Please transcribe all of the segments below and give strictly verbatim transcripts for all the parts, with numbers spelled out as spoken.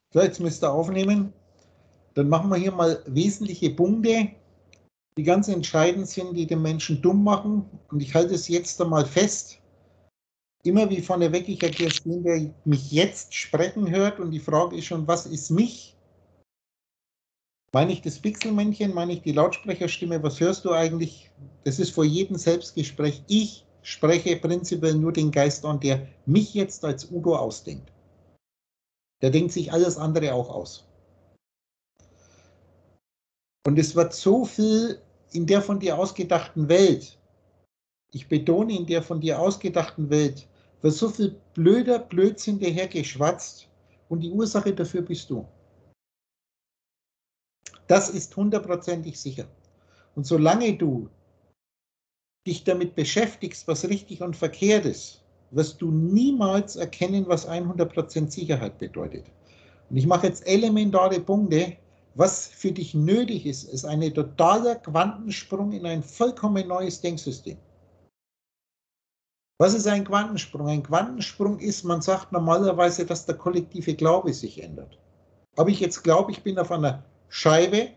So, jetzt müsst ihr aufnehmen. Dann machen wir hier mal wesentliche Punkte, die ganz entscheidend sind, die den Menschen dumm machen. Und ich halte es jetzt einmal fest. Immer wie vorneweg, ich erkläre es dem, der mich jetzt sprechen hört. Und die Frage ist schon, was ist mich? Meine ich das Pixelmännchen? Meine ich die Lautsprecherstimme? Was hörst du eigentlich? Das ist vor jedem Selbstgespräch. Ich spreche prinzipiell nur den Geist an, der mich jetzt als Udo ausdenkt. Der denkt sich alles andere auch aus. Und es wird so viel in der von dir ausgedachten Welt, ich betone, in der von dir ausgedachten Welt, wird so viel blöder Blödsinn dahergeschwatzt und die Ursache dafür bist du. Das ist hundertprozentig sicher. Und solange du dich damit beschäftigst, was richtig und verkehrt ist, wirst du niemals erkennen, was hundert Prozent Sicherheit bedeutet. Und ich mache jetzt elementare Punkte. Was für dich nötig ist, ist ein totaler Quantensprung in ein vollkommen neues Denksystem. Was ist ein Quantensprung? Ein Quantensprung ist, man sagt normalerweise, dass der kollektive Glaube sich ändert. Ob ich jetzt glaube, ich bin auf einer Scheibe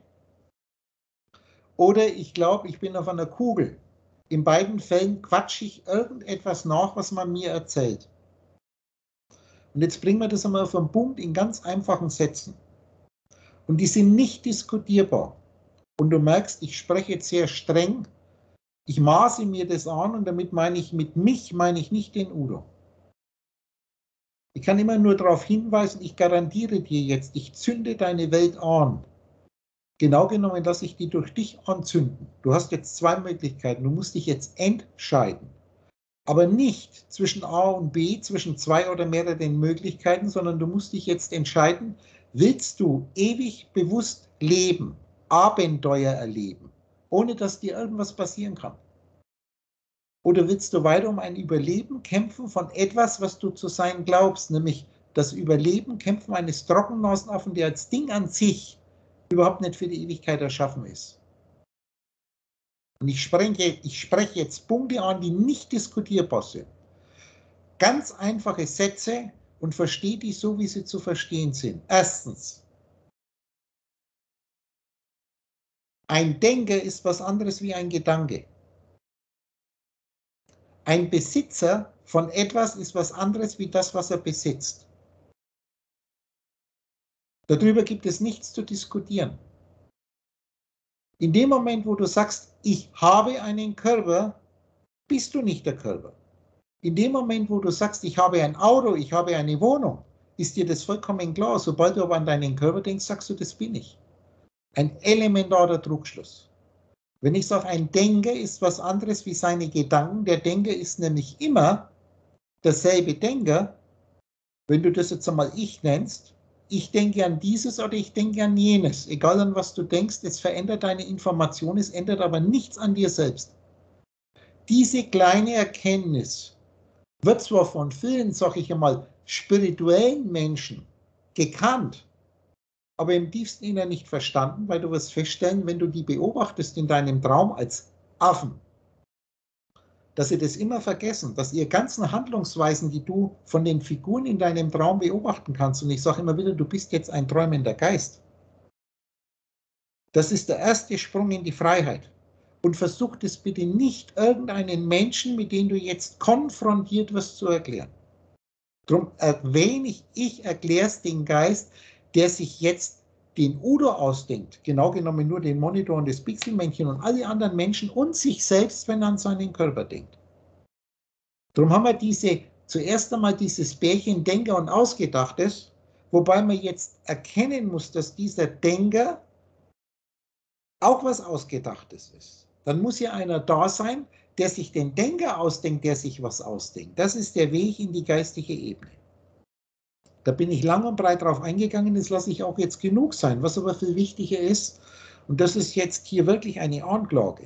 oder ich glaube, ich bin auf einer Kugel. In beiden Fällen quatsche ich irgendetwas nach, was man mir erzählt. Und jetzt bringen wir das einmal auf den Punkt in ganz einfachen Sätzen. Und die sind nicht diskutierbar. Und du merkst, ich spreche jetzt sehr streng. Ich maße mir das an und damit meine ich, mit mich meine ich nicht den Udo. Ich kann immer nur darauf hinweisen, ich garantiere dir jetzt, ich zünde deine Welt an. Genau genommen lasse ich die durch dich anzünden. Du hast jetzt zwei Möglichkeiten. Du musst dich jetzt entscheiden. Aber nicht zwischen A und B, zwischen zwei oder mehreren Möglichkeiten, sondern du musst dich jetzt entscheiden, willst du ewig bewusst leben, Abenteuer erleben, ohne dass dir irgendwas passieren kann? Oder willst du weiter um ein Überleben kämpfen von etwas, was du zu sein glaubst, nämlich das Überleben, Kämpfen eines Trockennasenaffen, der als Ding an sich überhaupt nicht für die Ewigkeit erschaffen ist? Und ich spreche, ich spreche jetzt Punkte an, die nicht diskutierbar sind. Ganz einfache Sätze und verstehe die so, wie sie zu verstehen sind. Erstens, ein Denker ist was anderes wie ein Gedanke. Ein Besitzer von etwas ist was anderes wie das, was er besitzt. Darüber gibt es nichts zu diskutieren. In dem Moment, wo du sagst, ich habe einen Körper, bist du nicht der Körper. In dem Moment, wo du sagst, ich habe ein Auto, ich habe eine Wohnung, ist dir das vollkommen klar. Sobald du aber an deinen Körper denkst, sagst du, das bin ich. Ein elementarer Trugschluss. Wenn ich sage, ein Denker ist was anderes wie seine Gedanken, der Denker ist nämlich immer derselbe Denker, wenn du das jetzt einmal ich nennst, ich denke an dieses oder ich denke an jenes, egal an was du denkst, es verändert deine Information, es ändert aber nichts an dir selbst. Diese kleine Erkenntnis wird zwar von vielen, sage ich einmal, spirituellen Menschen gekannt, aber im tiefsten Inneren nicht verstanden, weil du wirst feststellen, wenn du die beobachtest in deinem Traum als Affen, dass sie das immer vergessen, dass ihre ganzen Handlungsweisen, die du von den Figuren in deinem Traum beobachten kannst, und ich sage immer wieder, du bist jetzt ein träumender Geist. Das ist der erste Sprung in die Freiheit. Und versuch das bitte nicht irgendeinen Menschen, mit dem du jetzt konfrontiert wirst, zu erklären. Darum erwähne ich, ich erkläre es den Geist, der sich jetzt den Udo ausdenkt, genau genommen nur den Monitor und das Pixelmännchen und alle anderen Menschen und sich selbst, wenn er an seinen Körper denkt. Darum haben wir diese, zuerst einmal dieses Bärchen Denker und Ausgedachtes, wobei man jetzt erkennen muss, dass dieser Denker auch was Ausgedachtes ist. Dann muss ja einer da sein, der sich den Denker ausdenkt, der sich was ausdenkt. Das ist der Weg in die geistige Ebene. Da bin ich lang und breit drauf eingegangen, das lasse ich auch jetzt genug sein. Was aber viel wichtiger ist, und das ist jetzt hier wirklich eine Anklage.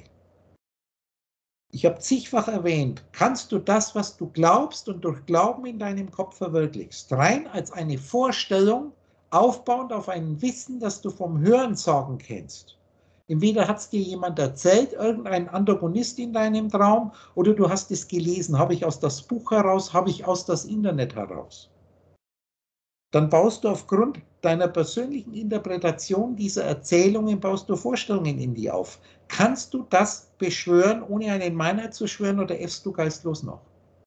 Ich habe zigfach erwähnt, kannst du das, was du glaubst und durch Glauben in deinem Kopf verwirklichst, rein als eine Vorstellung, aufbauend auf ein Wissen, das du vom Hörensagen kennst. Entweder hat es dir jemand erzählt, irgendein Antagonist in deinem Traum, oder du hast es gelesen, habe ich aus das Buch heraus, habe ich aus das Internet heraus. dann baust du aufgrund deiner persönlichen Interpretation dieser Erzählungen, baust du Vorstellungen in dir auf. Kannst du das beschwören, ohne einen Meinheit zu schwören, oder äffst du geistlos noch?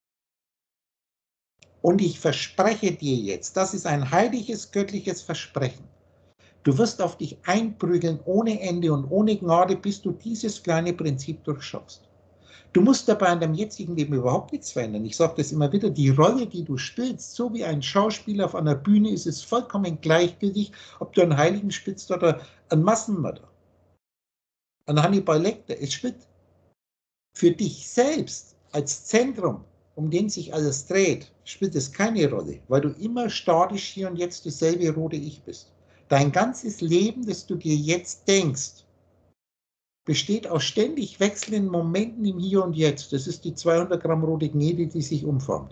Und ich verspreche dir jetzt, das ist ein heiliges, göttliches Versprechen. Du wirst auf dich einprügeln ohne Ende und ohne Gnade, bis du dieses kleine Prinzip durchschaust. Du musst dabei an deinem jetzigen Leben überhaupt nichts verändern. Ich sage das immer wieder, die Rolle, die du spielst, so wie ein Schauspieler auf einer Bühne, ist es vollkommen gleichgültig, ob du einen Heiligen spielst oder einen Massenmörder. Ein Hannibal Lecter. Es spielt für dich selbst als Zentrum, um den sich alles dreht, spielt es keine Rolle, weil du immer statisch hier und jetzt dasselbe rote Ich bist. Dein ganzes Leben, das du dir jetzt denkst, besteht aus ständig wechselnden Momenten im Hier und Jetzt. Das ist die zweihundert Gramm rote Gnede, die sich umformt.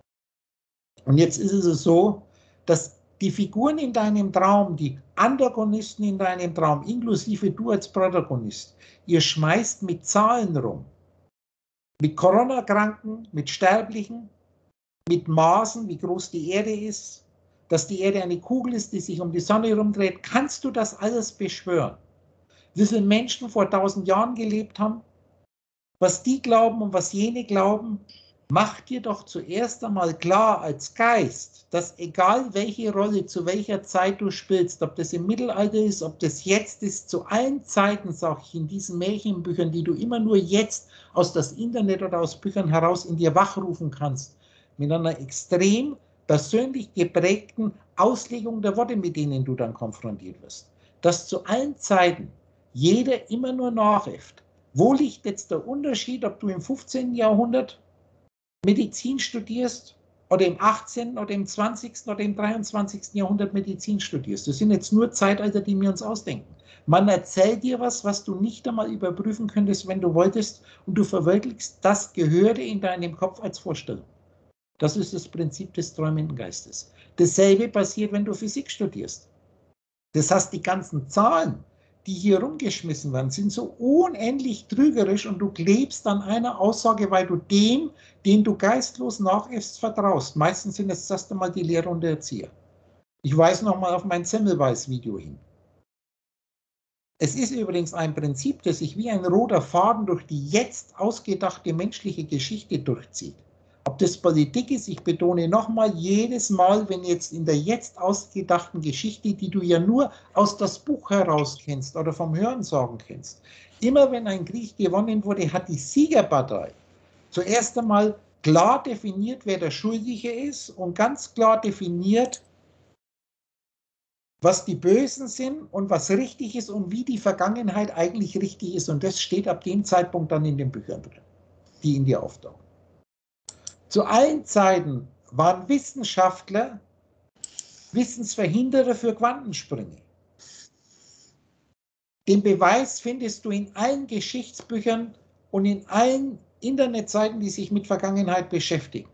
Und jetzt ist es so, dass die Figuren in deinem Traum, die Antagonisten in deinem Traum, inklusive du als Protagonist, ihr schmeißt mit Zahlen rum. Mit Corona-Kranken, mit Sterblichen, mit Maßen, wie groß die Erde ist, dass die Erde eine Kugel ist, die sich um die Sonne herumdreht. Kannst du das alles beschwören? Wie viele Menschen vor tausend Jahren gelebt haben, was die glauben und was jene glauben, mach dir doch zuerst einmal klar als Geist, dass egal welche Rolle zu welcher Zeit du spielst, ob das im Mittelalter ist, ob das jetzt ist, zu allen Zeiten, sage ich, in diesen Märchenbüchern, die du immer nur jetzt aus das Internet oder aus Büchern heraus in dir wachrufen kannst, mit einer extrem persönlich geprägten Auslegung der Worte, mit denen du dann konfrontiert wirst, dass zu allen Zeiten jeder immer nur nachäfft. Wo liegt jetzt der Unterschied, ob du im fünfzehnten Jahrhundert Medizin studierst oder im achtzehnten oder im zwanzigsten oder im dreiundzwanzigsten Jahrhundert Medizin studierst? Das sind jetzt nur Zeitalter, die wir uns ausdenken. Man erzählt dir was, was du nicht einmal überprüfen könntest, wenn du wolltest, und du verwirklichst das Gehörte in deinem Kopf als Vorstellung. Das ist das Prinzip des träumenden Geistes. Dasselbe passiert, wenn du Physik studierst. Das heißt, die ganzen Zahlen, die hier rumgeschmissen werden, sind so unendlich trügerisch, und du klebst an einer Aussage, weil du dem, den du geistlos nachäffst, vertraust. Meistens sind es das erste Mal die Lehrer und der Erzieher. Ich weise nochmal auf mein Semmelweis-Video hin. Es ist übrigens ein Prinzip, das sich wie ein roter Faden durch die jetzt ausgedachte menschliche Geschichte durchzieht. Ob das Politik ist, ich betone nochmal, jedes Mal, wenn jetzt in der jetzt ausgedachten Geschichte, die du ja nur aus das Buch heraus kennst oder vom Hörensagen kennst, immer wenn ein Krieg gewonnen wurde, hat die Siegerpartei zuerst einmal klar definiert, wer der Schuldige ist, und ganz klar definiert, was die Bösen sind und was richtig ist und wie die Vergangenheit eigentlich richtig ist. Und das steht ab dem Zeitpunkt dann in den Büchern drin, die in dir auftauchen. Zu allen Zeiten waren Wissenschaftler Wissensverhinderer für Quantensprünge. Den Beweis findest du in allen Geschichtsbüchern und in allen Internetseiten, die sich mit Vergangenheit beschäftigen.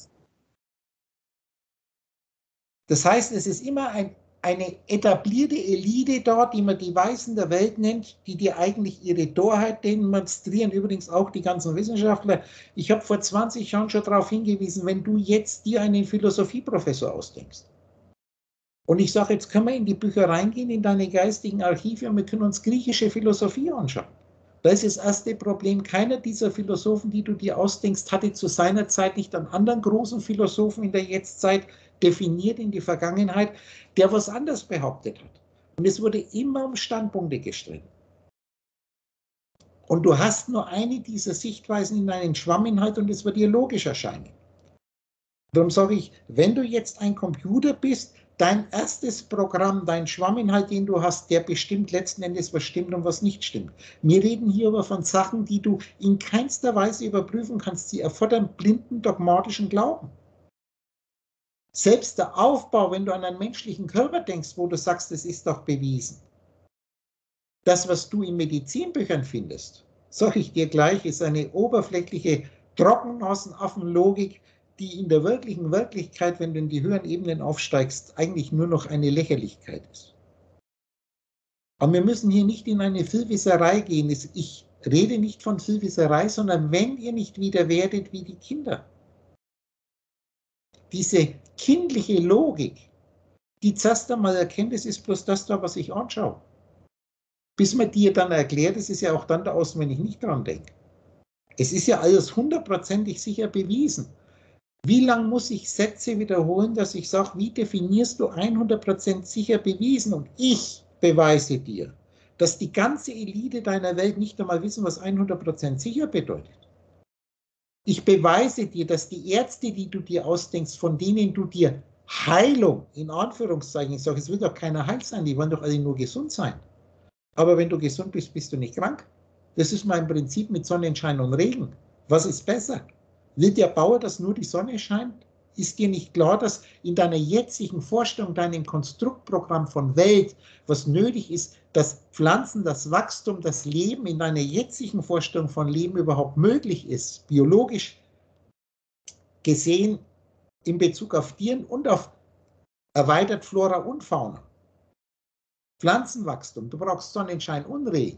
Das heißt, es ist immer ein, eine etablierte Elite dort, die man die Weisen der Welt nennt, die dir eigentlich ihre Torheit demonstrieren, übrigens auch die ganzen Wissenschaftler. Ich habe vor zwanzig Jahren schon darauf hingewiesen, wenn du jetzt dir einen Philosophieprofessor ausdenkst, und ich sage, jetzt können wir in die Bücher reingehen, in deine geistigen Archive, und wir können uns griechische Philosophie anschauen. Da ist das erste Problem, keiner dieser Philosophen, die du dir ausdenkst, hatte zu seiner Zeit nicht einen anderen großen Philosophen in der Jetztzeit definiert in die Vergangenheit, der was anderes behauptet hat. Und es wurde immer um Standpunkte gestritten. Und du hast nur eine dieser Sichtweisen in einen Schwamminhalt, und es wird dir logisch erscheinen. Darum sage ich, wenn du jetzt ein Computer bist, dein erstes Programm, dein Schwamminhalt, den du hast, der bestimmt letzten Endes, was stimmt und was nicht stimmt. Wir reden hier aber von Sachen, die du in keinster Weise überprüfen kannst. Sie erfordern blinden dogmatischen Glauben. Selbst der Aufbau, wenn du an einen menschlichen Körper denkst, wo du sagst, das ist doch bewiesen. Das, was du in Medizinbüchern findest, sage ich dir gleich, ist eine oberflächliche Trockennasenaffenlogik, die in der wirklichen Wirklichkeit, wenn du in die höheren Ebenen aufsteigst, eigentlich nur noch eine Lächerlichkeit ist. Aber wir müssen hier nicht in eine Filwisserei gehen. Ich rede nicht von Filwisserei, sondern wenn ihr nicht wieder werdet wie die Kinder. Diese kindliche Logik, die zuerst einmal erkennt, es ist bloß das da, was ich anschaue. Bis man dir dann erklärt, es ist ja auch dann da aus, wenn ich nicht dran denke. Es ist ja alles hundertprozentig sicher bewiesen. Wie lange muss ich Sätze wiederholen, dass ich sage, wie definierst du hundert Prozent sicher bewiesen? Und ich beweise dir, dass die ganze Elite deiner Welt nicht einmal wissen, was hundert Prozent sicher bedeutet. Ich beweise dir, dass die Ärzte, die du dir ausdenkst, von denen du dir Heilung, in Anführungszeichen, ich sage, es will doch keiner heil sein, die wollen doch alle nur gesund sein. Aber wenn du gesund bist, bist du nicht krank. Das ist mein Prinzip mit Sonnenschein und Regen. Was ist besser? Will der Bauer, dass nur die Sonne scheint? Ist dir nicht klar, dass in deiner jetzigen Vorstellung, deinem Konstruktprogramm von Welt, was nötig ist, dass Pflanzen, das Wachstum, das Leben in deiner jetzigen Vorstellung von Leben überhaupt möglich ist, biologisch gesehen in Bezug auf Tieren und auf erweitert Flora und Fauna? Pflanzenwachstum, du brauchst Sonnenschein und Regen.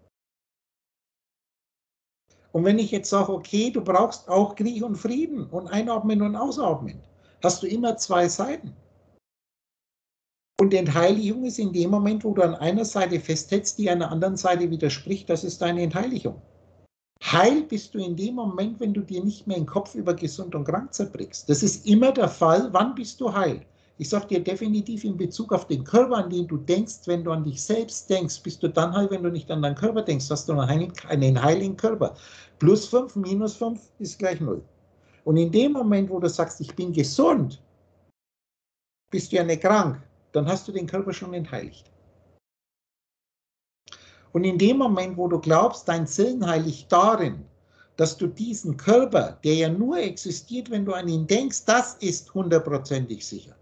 Und wenn ich jetzt sage, okay, du brauchst auch Krieg und Frieden und Einatmen und Ausatmen, hast du immer zwei Seiten. Und Entheiligung ist in dem Moment, wo du an einer Seite festhältst, die einer anderen Seite widerspricht, das ist deine Entheiligung. Heil bist du in dem Moment, wenn du dir nicht mehr den Kopf über gesund und krank zerbrichst. Das ist immer der Fall. Wann bist du heil? Ich sage dir definitiv in Bezug auf den Körper, an den du denkst, wenn du an dich selbst denkst, bist du dann heil, wenn du nicht an deinen Körper denkst, hast du einen heiligen Körper. Plus fünf, minus fünf ist gleich null. Und in dem Moment, wo du sagst, ich bin gesund, bist du ja nicht krank, dann hast du den Körper schon entheiligt. Und in dem Moment, wo du glaubst, dein Seelen heiligt darin, dass du diesen Körper, der ja nur existiert, wenn du an ihn denkst, das ist hundertprozentig sicher.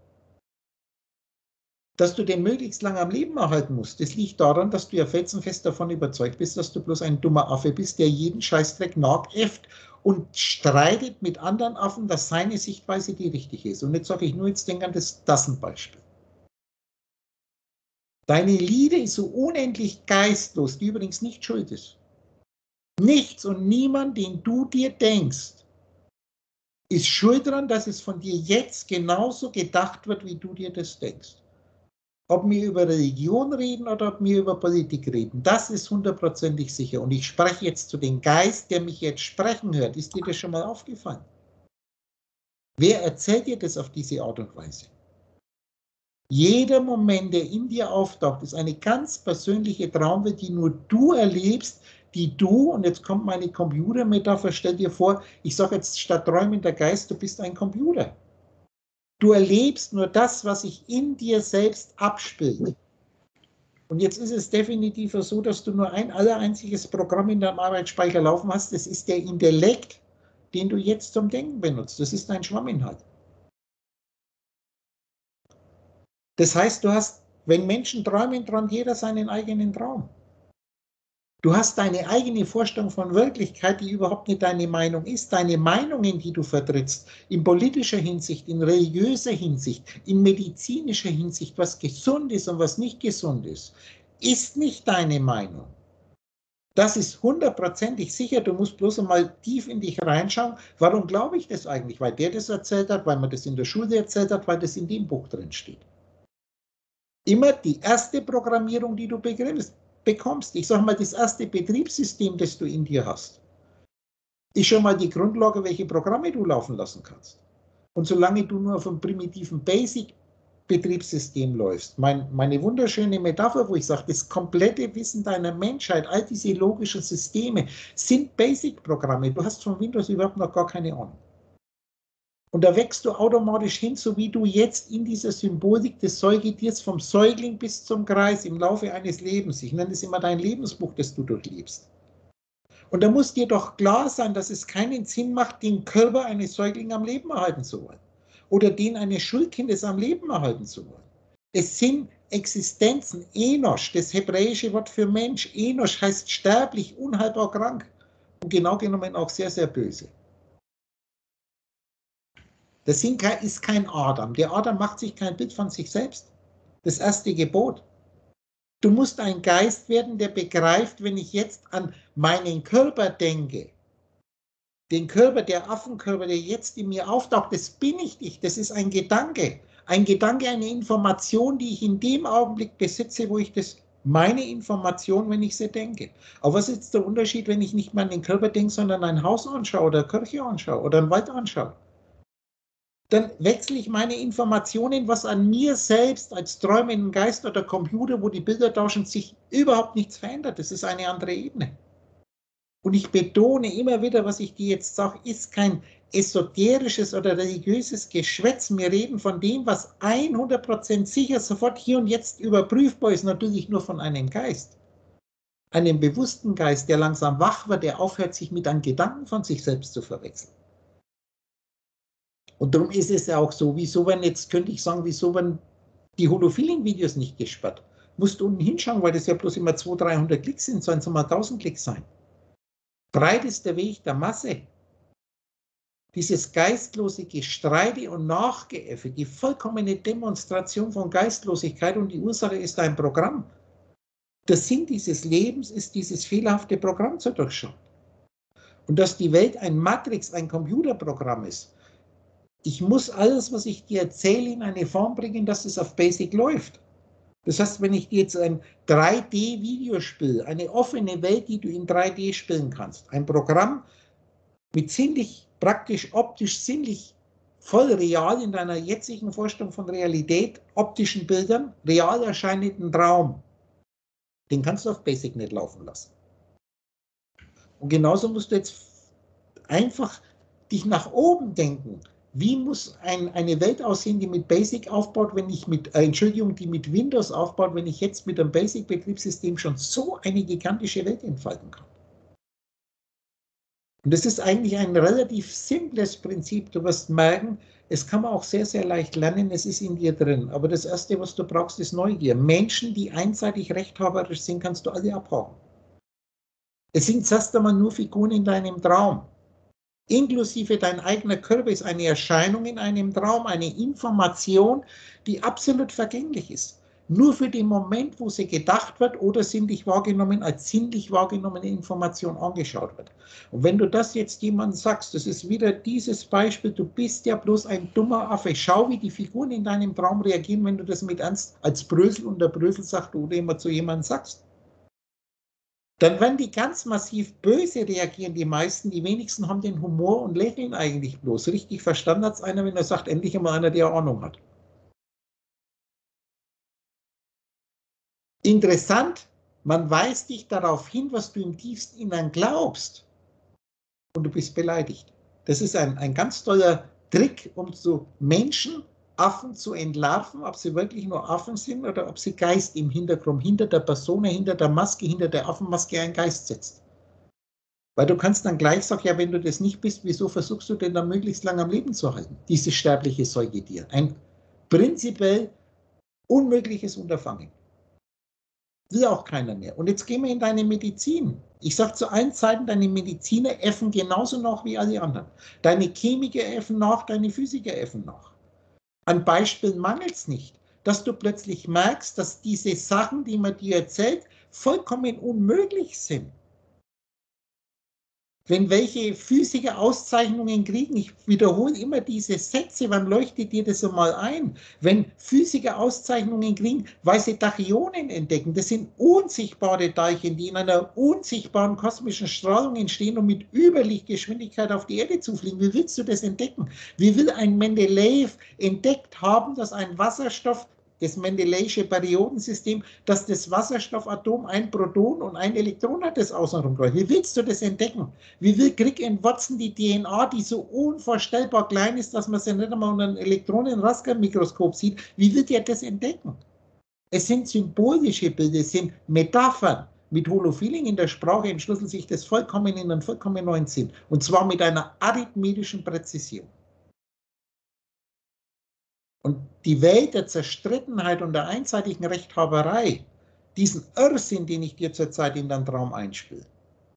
Dass du den möglichst lange am Leben erhalten musst, das liegt daran, dass du ja felsenfest davon überzeugt bist, dass du bloß ein dummer Affe bist, der jeden Scheißdreck nachäfft und streitet mit anderen Affen, dass seine Sichtweise die richtige ist. Und jetzt sage ich nur, jetzt denk an das, das ein Beispiel. Deine Liebe ist so unendlich geistlos, die übrigens nicht schuld ist. Nichts und niemand, den du dir denkst, ist schuld daran, dass es von dir jetzt genauso gedacht wird, wie du dir das denkst. Ob wir über Religion reden oder ob wir über Politik reden, das ist hundertprozentig sicher. Und ich spreche jetzt zu dem Geist, der mich jetzt sprechen hört. Ist dir das schon mal aufgefallen? Wer erzählt dir das auf diese Art und Weise? Jeder Moment, der in dir auftaucht, ist eine ganz persönliche Traumwelt, die nur du erlebst, die du, und jetzt kommt meine Computermetapher, stell dir vor, ich sage jetzt statt träumender Geist, du bist ein Computer. Du erlebst nur das, was sich in dir selbst abspielt. Und jetzt ist es definitiv so, dass du nur ein allereinziges Programm in deinem Arbeitsspeicher laufen hast, das ist der Intellekt, den du jetzt zum Denken benutzt. Das ist dein Schwamminhalt. Das heißt, du hast, wenn Menschen träumen, träumt jeder seinen eigenen Traum. Du hast deine eigene Vorstellung von Wirklichkeit, die überhaupt nicht deine Meinung ist. Deine Meinungen, die du vertrittst, in politischer Hinsicht, in religiöser Hinsicht, in medizinischer Hinsicht, was gesund ist und was nicht gesund ist, ist nicht deine Meinung. Das ist hundertprozentig sicher. Du musst bloß einmal tief in dich reinschauen. Warum glaube ich das eigentlich? Weil der das erzählt hat, weil man das in der Schule erzählt hat, weil das in dem Buch drin steht. Immer die erste Programmierung, die du bekommst, ich sage mal, das erste Betriebssystem, das du in dir hast, ist schon mal die Grundlage, welche Programme du laufen lassen kannst. Und solange du nur auf einem primitiven Basic-Betriebssystem läufst, mein, meine wunderschöne Metapher, wo ich sage, das komplette Wissen deiner Menschheit, all diese logischen Systeme sind Basic-Programme. Du hast von Windows überhaupt noch gar keine Ahnung. Und da wächst du automatisch hin, so wie du jetzt in dieser Symbolik des Säugetiers vom Säugling bis zum Kreis im Laufe eines Lebens, ich nenne es immer dein Lebensbuch, das du durchlebst. Und da muss dir doch klar sein, dass es keinen Sinn macht, den Körper eines Säuglings am Leben erhalten zu wollen. Oder den eines Schulkindes am Leben erhalten zu wollen. Es sind Existenzen, Enosh, das hebräische Wort für Mensch. Enosh heißt sterblich, unheilbar krank. Und genau genommen auch sehr, sehr böse. Das ist kein Adam. Der Adam macht sich kein Bild von sich selbst. Das erste Gebot. Du musst ein Geist werden, der begreift, wenn ich jetzt an meinen Körper denke, Den Körper, der Affenkörper, der jetzt in mir auftaucht, das bin ich nicht, das ist ein Gedanke. Ein Gedanke, eine Information, die ich in dem Augenblick besitze, wo ich das, meine Information, wenn ich sie denke. Aber was ist jetzt der Unterschied, wenn ich nicht mehr an den Körper denke, sondern ein Haus anschaue oder eine Kirche anschaue oder einen Wald anschaue? Dann wechsle ich meine Informationen, was an mir selbst als träumenden Geist oder Computer, wo die Bilder tauschen, sich überhaupt nichts verändert. Das ist eine andere Ebene. Und ich betone immer wieder, was ich dir jetzt sage, ist kein esoterisches oder religiöses Geschwätz. Wir reden von dem, was hundert Prozent sicher sofort hier und jetzt überprüfbar ist, natürlich nur von einem Geist. Einem bewussten Geist, der langsam wach wird, der aufhört, sich mit einem Gedanken von sich selbst zu verwechseln. Und darum ist es ja auch so, wieso werden jetzt, könnte ich sagen, wieso werden die Holofeeling-Videos nicht gesperrt? Musst du unten hinschauen, weil das ja bloß immer zweihundert, dreihundert Klicks sind, sollen es mal tausend Klicks sein. Breit ist der Weg der Masse. Dieses geistlose Gestreite und Nachgeäffe, die vollkommene Demonstration von Geistlosigkeit und die Ursache ist ein Programm. Der Sinn dieses Lebens ist, dieses fehlerhafte Programm zu durchschauen. Und dass die Welt ein Matrix, ein Computerprogramm ist. Ich muss alles, was ich dir erzähle, in eine Form bringen, dass es auf Basic läuft. Das heißt, wenn ich dir jetzt ein drei D-Videospiel, eine offene Welt, die du in drei D spielen kannst, ein Programm mit sinnlich, praktisch, optisch, sinnlich, voll real in deiner jetzigen Vorstellung von Realität, optischen Bildern, real erscheinenden Traum, den kannst du auf Basic nicht laufen lassen. Und genauso musst du jetzt einfach dich nach oben denken. Wie muss ein, eine Welt aussehen, die mit Basic aufbaut, wenn ich mit, äh, Entschuldigung, die mit Windows aufbaut, wenn ich jetzt mit einem Basic-Betriebssystem schon so eine gigantische Welt entfalten kann? Und das ist eigentlich ein relativ simples Prinzip. Du wirst merken, es kann man auch sehr, sehr leicht lernen, es ist in dir drin. Aber das Erste, was du brauchst, ist Neugier. Menschen, die einseitig rechthaberisch sind, kannst du alle abhauen. Es sind zuerst einmal nur Figuren in deinem Traum. Inklusive dein eigener Körper ist eine Erscheinung in einem Traum, eine Information, die absolut vergänglich ist. Nur für den Moment, wo sie gedacht wird oder sinnlich wahrgenommen, als sinnlich wahrgenommene Information angeschaut wird. Und wenn du das jetzt jemandem sagst, das ist wieder dieses Beispiel, du bist ja bloß ein dummer Affe. Schau, wie die Figuren in deinem Traum reagieren, wenn du das mit ernst als Brösel und der Brösel sagt oder immer zu jemandem sagst. Dann werden die ganz massiv böse reagieren, die meisten. Die wenigsten haben den Humor und lächeln eigentlich bloß. Richtig verstanden hat es einer, wenn er sagt, endlich einmal einer, der Ahnung hat. Interessant, man weist dich darauf hin, was du im tiefsten Innern glaubst. Und du bist beleidigt. Das ist ein, ein ganz toller Trick, um zu Menschen, Affen zu entlarven, ob sie wirklich nur Affen sind oder ob sie Geist im Hintergrund, hinter der Persona, hinter der Maske, hinter der Affenmaske einen Geist sitzt. Weil du kannst dann gleich sagen, ja, wenn du das nicht bist, wieso versuchst du denn dann möglichst lange am Leben zu halten, dieses sterbliche Säugetier? Ein prinzipiell unmögliches Unterfangen. Will auch keiner mehr. Und jetzt gehen wir in deine Medizin. Ich sage zu allen Zeiten, deine Mediziner äffen genauso nach wie alle anderen. Deine Chemiker äffen nach, deine Physiker äffen nach. An Beispielen mangelt es nicht, dass du plötzlich merkst, dass diese Sachen, die man dir erzählt, vollkommen unmöglich sind. Wenn welche Physiker Auszeichnungen kriegen, ich wiederhole immer diese Sätze, wann leuchtet dir das einmal ein? Wenn Physiker Auszeichnungen kriegen, weil sie Tachyonen entdecken, das sind unsichtbare Teilchen, die in einer unsichtbaren kosmischen Strahlung entstehen und mit Überlichtgeschwindigkeit auf die Erde zufliegen. Wie willst du das entdecken? Wie will ein Mendeleev entdeckt haben, dass ein Wasserstoff, das Mendeleevsche Periodensystem, dass das Wasserstoffatom ein Proton und ein Elektron hat, das außenrum läuft. Wie willst du das entdecken? Wie will Crick and Watson die D N A, die so unvorstellbar klein ist, dass man sie nicht einmal unter einem Elektronenröntgenmikroskop sieht, wie will der das entdecken? Es sind symbolische Bilder, es sind Metaphern. Mit Holofeeling in der Sprache entschlüsselt sich das vollkommen in einen vollkommen neuen Sinn. Und zwar mit einer arithmetischen Präzision. Und die Welt der Zerstrittenheit und der einseitigen Rechthaberei, diesen Irrsinn, den ich dir zurzeit in deinen Traum einspiele.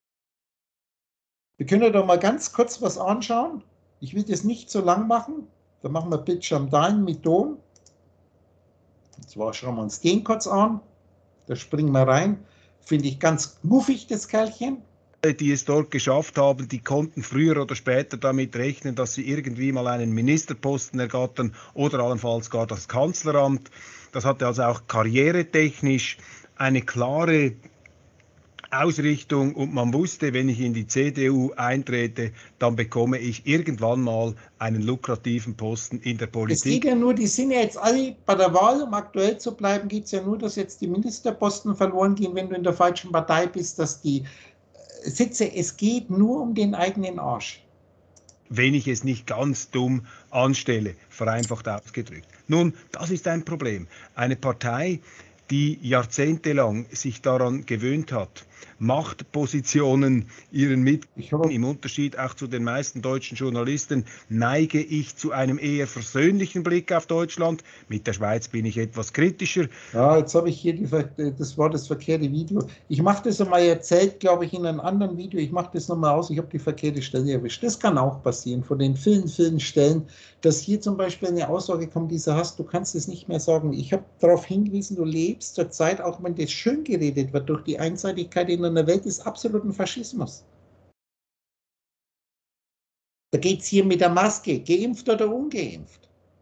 Wir können doch mal ganz kurz was anschauen. Ich will das nicht so lang machen. Da machen wir Bildschirm teilen mit Ton. Und zwar schauen wir uns den kurz an. Da springen wir rein. Finde ich ganz muffig, das Kerlchen. die es dort geschafft haben, die konnten früher oder später damit rechnen, dass sie irgendwie mal einen Ministerposten ergattern oder allenfalls gar das Kanzleramt. Das hatte also auch karrieretechnisch eine klare Ausrichtung und man wusste, wenn ich in die C D U eintrete, dann bekomme ich irgendwann mal einen lukrativen Posten in der Es geht Politik. ja nur, die sind ja jetzt alle bei der Wahl, um aktuell zu bleiben, geht es ja nur, dass jetzt die Ministerposten verloren gehen, wenn du in der falschen Partei bist, dass die Sitze, es geht nur um den eigenen Arsch. Wenn ich es nicht ganz dumm anstelle, vereinfacht ausgedrückt. Nun, das ist ein Problem. Eine Partei, die jahrzehntelang sich daran gewöhnt hat, Machtpositionen ihren Mitgliedern, im Unterschied auch zu den meisten deutschen Journalisten, neige ich zu einem eher versöhnlichen Blick auf Deutschland. Mit der Schweiz bin ich etwas kritischer. Ja, jetzt habe ich hier, die, das war das verkehrte Video. Ich mache das einmal erzählt, glaube ich, in einem anderen Video. Ich mache das nochmal aus, ich habe die verkehrte Stelle erwischt. Das kann auch passieren, von den vielen, vielen Stellen, dass hier zum Beispiel eine Aussage kommt, die du hast, du kannst es nicht mehr sagen. Ich habe darauf hingewiesen, du lebst zur Zeit, auch wenn das schön geredet wird, durch die Einseitigkeit in einer Welt des absoluten Faschismus. Da geht es hier mit der Maske, geimpft oder ungeimpft.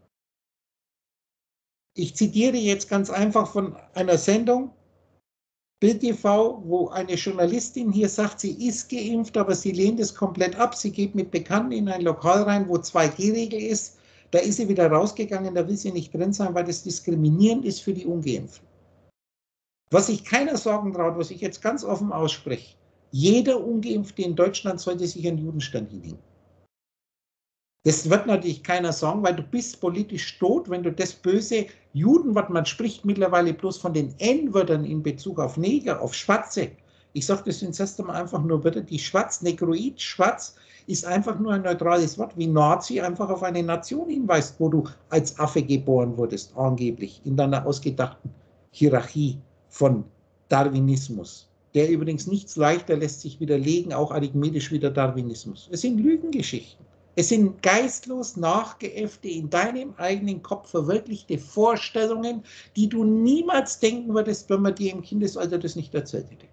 Ich zitiere jetzt ganz einfach von einer Sendung, Bild T V, wo eine Journalistin hier sagt, sie ist geimpft, aber sie lehnt es komplett ab. Sie geht mit Bekannten in ein Lokal rein, wo zwei G Regel ist. Da ist sie wieder rausgegangen, da will sie nicht drin sein, weil das diskriminierend ist für die Ungeimpften. Was sich keiner sorgen traut, was ich jetzt ganz offen ausspreche, jeder Ungeimpfte in Deutschland sollte sich einen Judenstern hinlegen. Das wird natürlich keiner sagen, weil du bist politisch tot, wenn du das böse Judenwort, man spricht mittlerweile bloß von den N-Wörtern in Bezug auf Neger, auf Schwarze. Ich sage das jetzt erst einmal einfach nur Wörter, die Schwarz, Negroid, Schwarz ist einfach nur ein neutrales Wort, wie Nazi einfach auf eine Nation hinweist, wo du als Affe geboren wurdest, angeblich, in deiner ausgedachten Hierarchie von Darwinismus. Der übrigens nichts leichter lässt sich widerlegen, auch arithmetisch wie der Darwinismus. Es sind Lügengeschichten. Es sind geistlos nachgeäffte, in deinem eigenen Kopf verwirklichte Vorstellungen, die du niemals denken würdest, wenn man dir im Kindesalter das nicht erzählt hätte.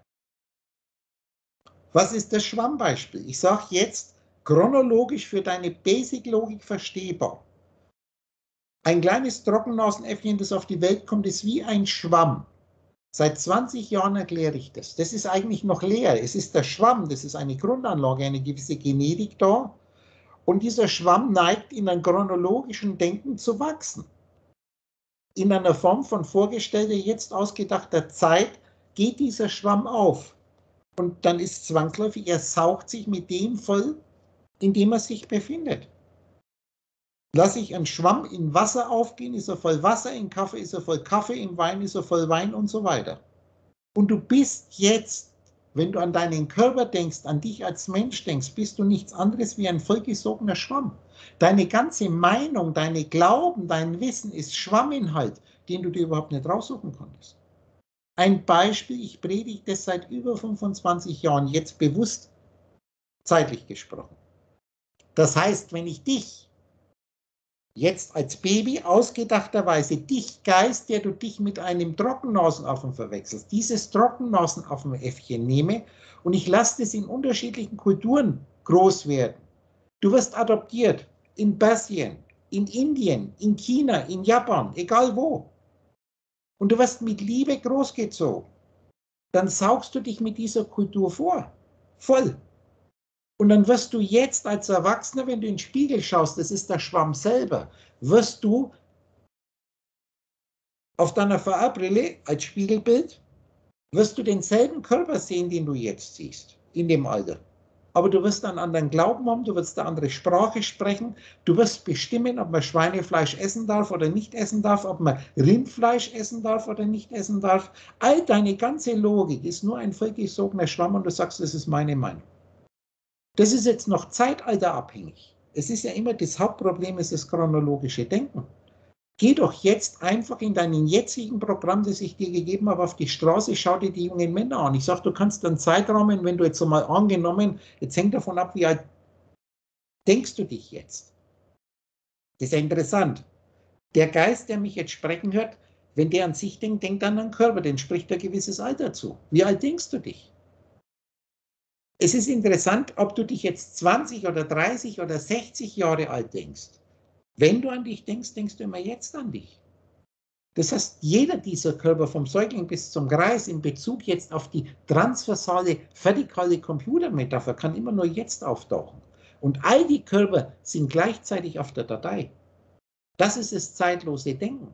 Was ist das Schwammbeispiel? Ich sage jetzt chronologisch für deine Basic-Logik verstehbar. Ein kleines Trockennasenäffchen, das auf die Welt kommt, ist wie ein Schwamm. Seit zwanzig Jahren erkläre ich das. Das ist eigentlich noch leer. Es ist der Schwamm, das ist eine Grundanlage, eine gewisse Genetik da. Und dieser Schwamm neigt in einem chronologischen Denken zu wachsen. In einer Form von vorgestellter, jetzt ausgedachter Zeit geht dieser Schwamm auf. Und dann ist zwangsläufig, er saugt sich mit dem voll, in dem er sich befindet. Lasse ich einen Schwamm in Wasser aufgehen, ist er voll Wasser, in Kaffee ist er voll Kaffee, im Wein ist er voll Wein und so weiter. Und du bist jetzt, wenn du an deinen Körper denkst, an dich als Mensch denkst, bist du nichts anderes wie ein vollgesogener Schwamm. Deine ganze Meinung, deine Glauben, dein Wissen ist Schwamminhalt, den du dir überhaupt nicht raussuchen konntest. Ein Beispiel, ich predige das seit über fünfundzwanzig Jahren, jetzt bewusst zeitlich gesprochen. Das heißt, wenn ich dich jetzt als Baby ausgedachterweise, dich Geist, der du dich mit einem Trockennasenaffen verwechselst, dieses Trockennasenaffenäffchen nehme und ich lasse das in unterschiedlichen Kulturen groß werden. Du wirst adoptiert in Persien, in Indien, in China, in Japan, egal wo. Und du wirst mit Liebe großgezogen. Dann saugst du dich mit dieser Kultur vor. Voll. Und dann wirst du jetzt als Erwachsener, wenn du in den Spiegel schaust, das ist der Schwamm selber, wirst du auf deiner V R-Brille als Spiegelbild, wirst du denselben Körper sehen, den du jetzt siehst, in dem Alter. Aber du wirst einen anderen Glauben haben, du wirst eine andere Sprache sprechen, du wirst bestimmen, ob man Schweinefleisch essen darf oder nicht essen darf, ob man Rindfleisch essen darf oder nicht essen darf. All deine ganze Logik ist nur ein vollgesogener Schwamm und du sagst, das ist meine Meinung. Das ist jetzt noch zeitalterabhängig. Es ist ja immer das Hauptproblem, ist das chronologische Denken. Geh doch jetzt einfach in deinem jetzigen Programm, das ich dir gegeben habe, auf die Straße, schau dir die jungen Männer an. Ich sage, du kannst einen Zeitraum, wenn du jetzt einmal angenommen, jetzt hängt davon ab, wie alt denkst du dich jetzt. Das ist ja interessant. Der Geist, der mich jetzt sprechen hört, wenn der an sich denkt, denkt an einen Körper, den spricht ein gewisses Alter zu. Wie alt denkst du dich? Es ist interessant, ob du dich jetzt zwanzig oder dreißig oder sechzig Jahre alt denkst. Wenn du an dich denkst, denkst du immer jetzt an dich. Das heißt, jeder dieser Körper vom Säugling bis zum Greis in Bezug jetzt auf die transversale, vertikale Computermetapher kann immer nur jetzt auftauchen. Und all die Körper sind gleichzeitig auf der Datei. Das ist das zeitlose Denken.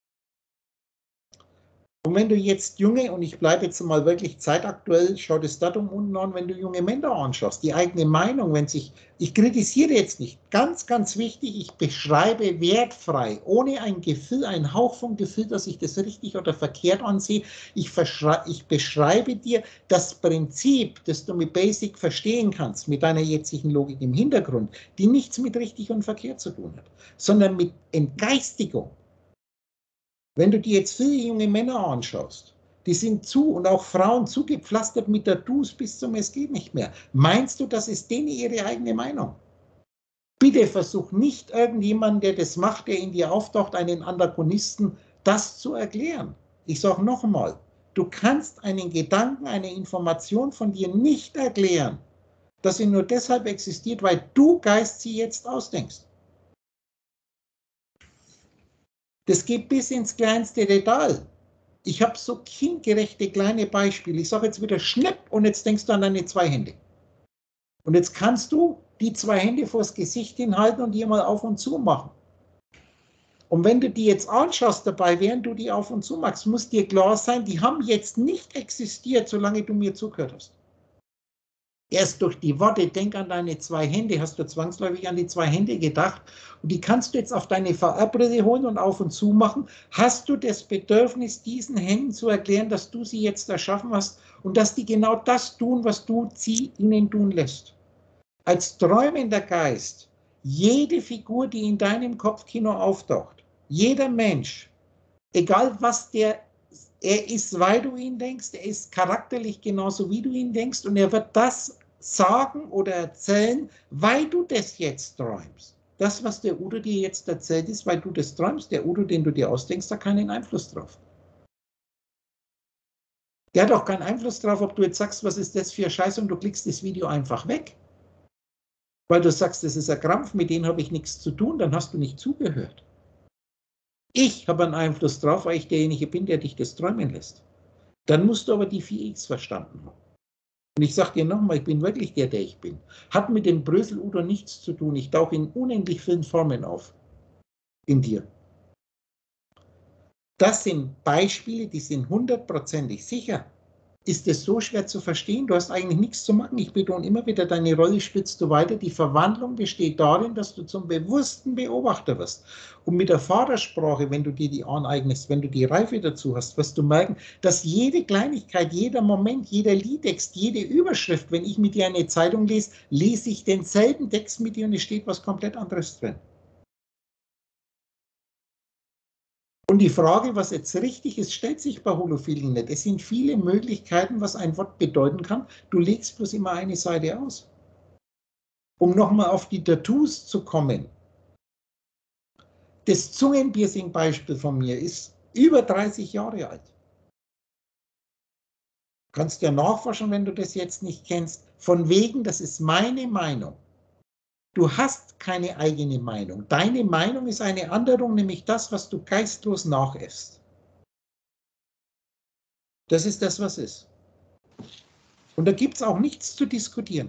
Und wenn du jetzt junge, und ich bleibe jetzt mal wirklich zeitaktuell, schau das Datum unten an, wenn du junge Männer anschaust, die eigene Meinung, wenn sich, ich kritisiere jetzt nicht, ganz, ganz wichtig, ich beschreibe wertfrei, ohne ein Gefühl, einen Hauch von Gefühl, dass ich das richtig oder verkehrt ansehe, ich, ich beschreibe dir das Prinzip, das du mit Basic verstehen kannst, mit deiner jetzigen Logik im Hintergrund, die nichts mit richtig und verkehrt zu tun hat, sondern mit Entgeistigung. Wenn du dir jetzt viele junge Männer anschaust, die sind zu und auch Frauen zugepflastert mit Tattoos bis zum Es geht nicht mehr. Meinst du, das ist denen ihre eigene Meinung? Bitte versuch nicht irgendjemanden, der das macht, der in dir auftaucht, einen Antagonisten, das zu erklären. Ich sage noch einmal, du kannst einen Gedanken, eine Information von dir nicht erklären, dass sie nur deshalb existiert, weil du Geist sie jetzt ausdenkst. Das geht bis ins kleinste Detail. Ich habe so kindgerechte kleine Beispiele. Ich sage jetzt wieder Schnipp und jetzt denkst du an deine zwei Hände. Und jetzt kannst du die zwei Hände vors Gesicht hinhalten und die mal auf und zu machen. Und wenn du die jetzt anschaust dabei, während du die auf und zu machst, muss dir klar sein, die haben jetzt nicht existiert, solange du mir zugehört hast. Erst durch die Worte, denk an deine zwei Hände, hast du zwangsläufig an die zwei Hände gedacht und die kannst du jetzt auf deine V R-Brille holen und auf und zu machen. Hast du das Bedürfnis, diesen Händen zu erklären, dass du sie jetzt erschaffen hast und dass die genau das tun, was du sie ihnen tun lässt? Als träumender Geist, jede Figur, die in deinem Kopfkino auftaucht, jeder Mensch, egal was der Er ist, weil du ihn denkst, er ist charakterlich genauso, wie du ihn denkst und er wird das sagen oder erzählen, weil du das jetzt träumst. Das, was der Udo dir jetzt erzählt, ist, weil du das träumst. Der Udo, den du dir ausdenkst, hat keinen Einfluss drauf. Der hat auch keinen Einfluss drauf, ob du jetzt sagst, was ist das für ein Scheiß und du klickst das Video einfach weg. Weil du sagst, das ist ein Krampf, mit dem habe ich nichts zu tun, dann hast du nicht zugehört. Ich habe einen Einfluss drauf, weil ich derjenige bin, der dich das träumen lässt. Dann musst du aber die vier X verstanden haben. Und ich sage dir nochmal, ich bin wirklich der, der ich bin. Hat mit dem Brösel-Udo nichts zu tun. Ich tauche in unendlich vielen Formen auf. In dir. Das sind Beispiele, die sind hundertprozentig sicher. Ist es so schwer zu verstehen? Du hast eigentlich nichts zu machen. Ich betone immer wieder, deine Rolle spitzt du weiter. Die Verwandlung besteht darin, dass du zum bewussten Beobachter wirst. Und mit der Vatersprache, wenn du dir die aneignest, wenn du die Reife dazu hast, wirst du merken, dass jede Kleinigkeit, jeder Moment, jeder Liedtext, jede Überschrift, wenn ich mit dir eine Zeitung lese, lese ich denselben Text mit dir und es steht was komplett anderes drin. Und die Frage, was jetzt richtig ist, stellt sich bei Holophilie nicht. Es sind viele Möglichkeiten, was ein Wort bedeuten kann. Du legst bloß immer eine Seite aus. Um nochmal auf die Tattoos zu kommen. Das Zungenpiercing-Beispiel von mir ist über dreißig Jahre alt. Kannst du ja nachforschen, wenn du das jetzt nicht kennst. Von wegen, das ist meine Meinung. Du hast keine eigene Meinung. Deine Meinung ist eine Anderung, nämlich das, was du geistlos nachäffst. Das ist das, was ist. Und da gibt es auch nichts zu diskutieren.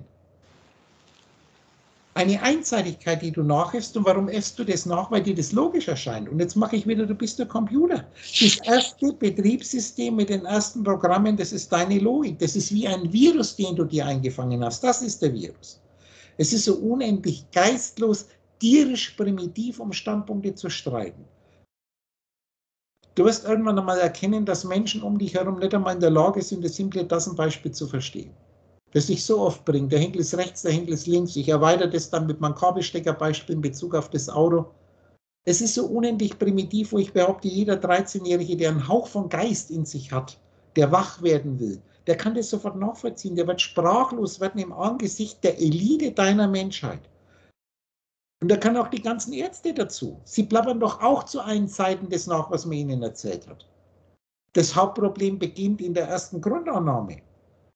Eine Einseitigkeit, die du nachäffst, und warum äffst du das nach? Weil dir das logisch erscheint. Und jetzt mache ich wieder, du bist der Computer. Das erste Betriebssystem mit den ersten Programmen, das ist deine Logik. Das ist wie ein Virus, den du dir eingefangen hast. Das ist der Virus. Es ist so unendlich geistlos, tierisch primitiv, um Standpunkte zu streiten. Du wirst irgendwann einmal erkennen, dass Menschen um dich herum nicht einmal in der Lage sind, das simple Tassenbeispiel zu verstehen. Das ich so oft bringe. Der Henkel ist rechts, der Henkel ist links. Ich erweitere das dann mit meinem Kabelsteckerbeispiel in Bezug auf das Auto. Es ist so unendlich primitiv, wo ich behaupte, jeder dreizehnjährige, der einen Hauch von Geist in sich hat, der wach werden will, der kann das sofort nachvollziehen. Der wird sprachlos werden im Angesicht der Elite deiner Menschheit. Und da kann auch die ganzen Ärzte dazu. Sie plappern doch auch zu allen Seiten das nach, was man ihnen erzählt hat. Das Hauptproblem beginnt in der ersten Grundannahme.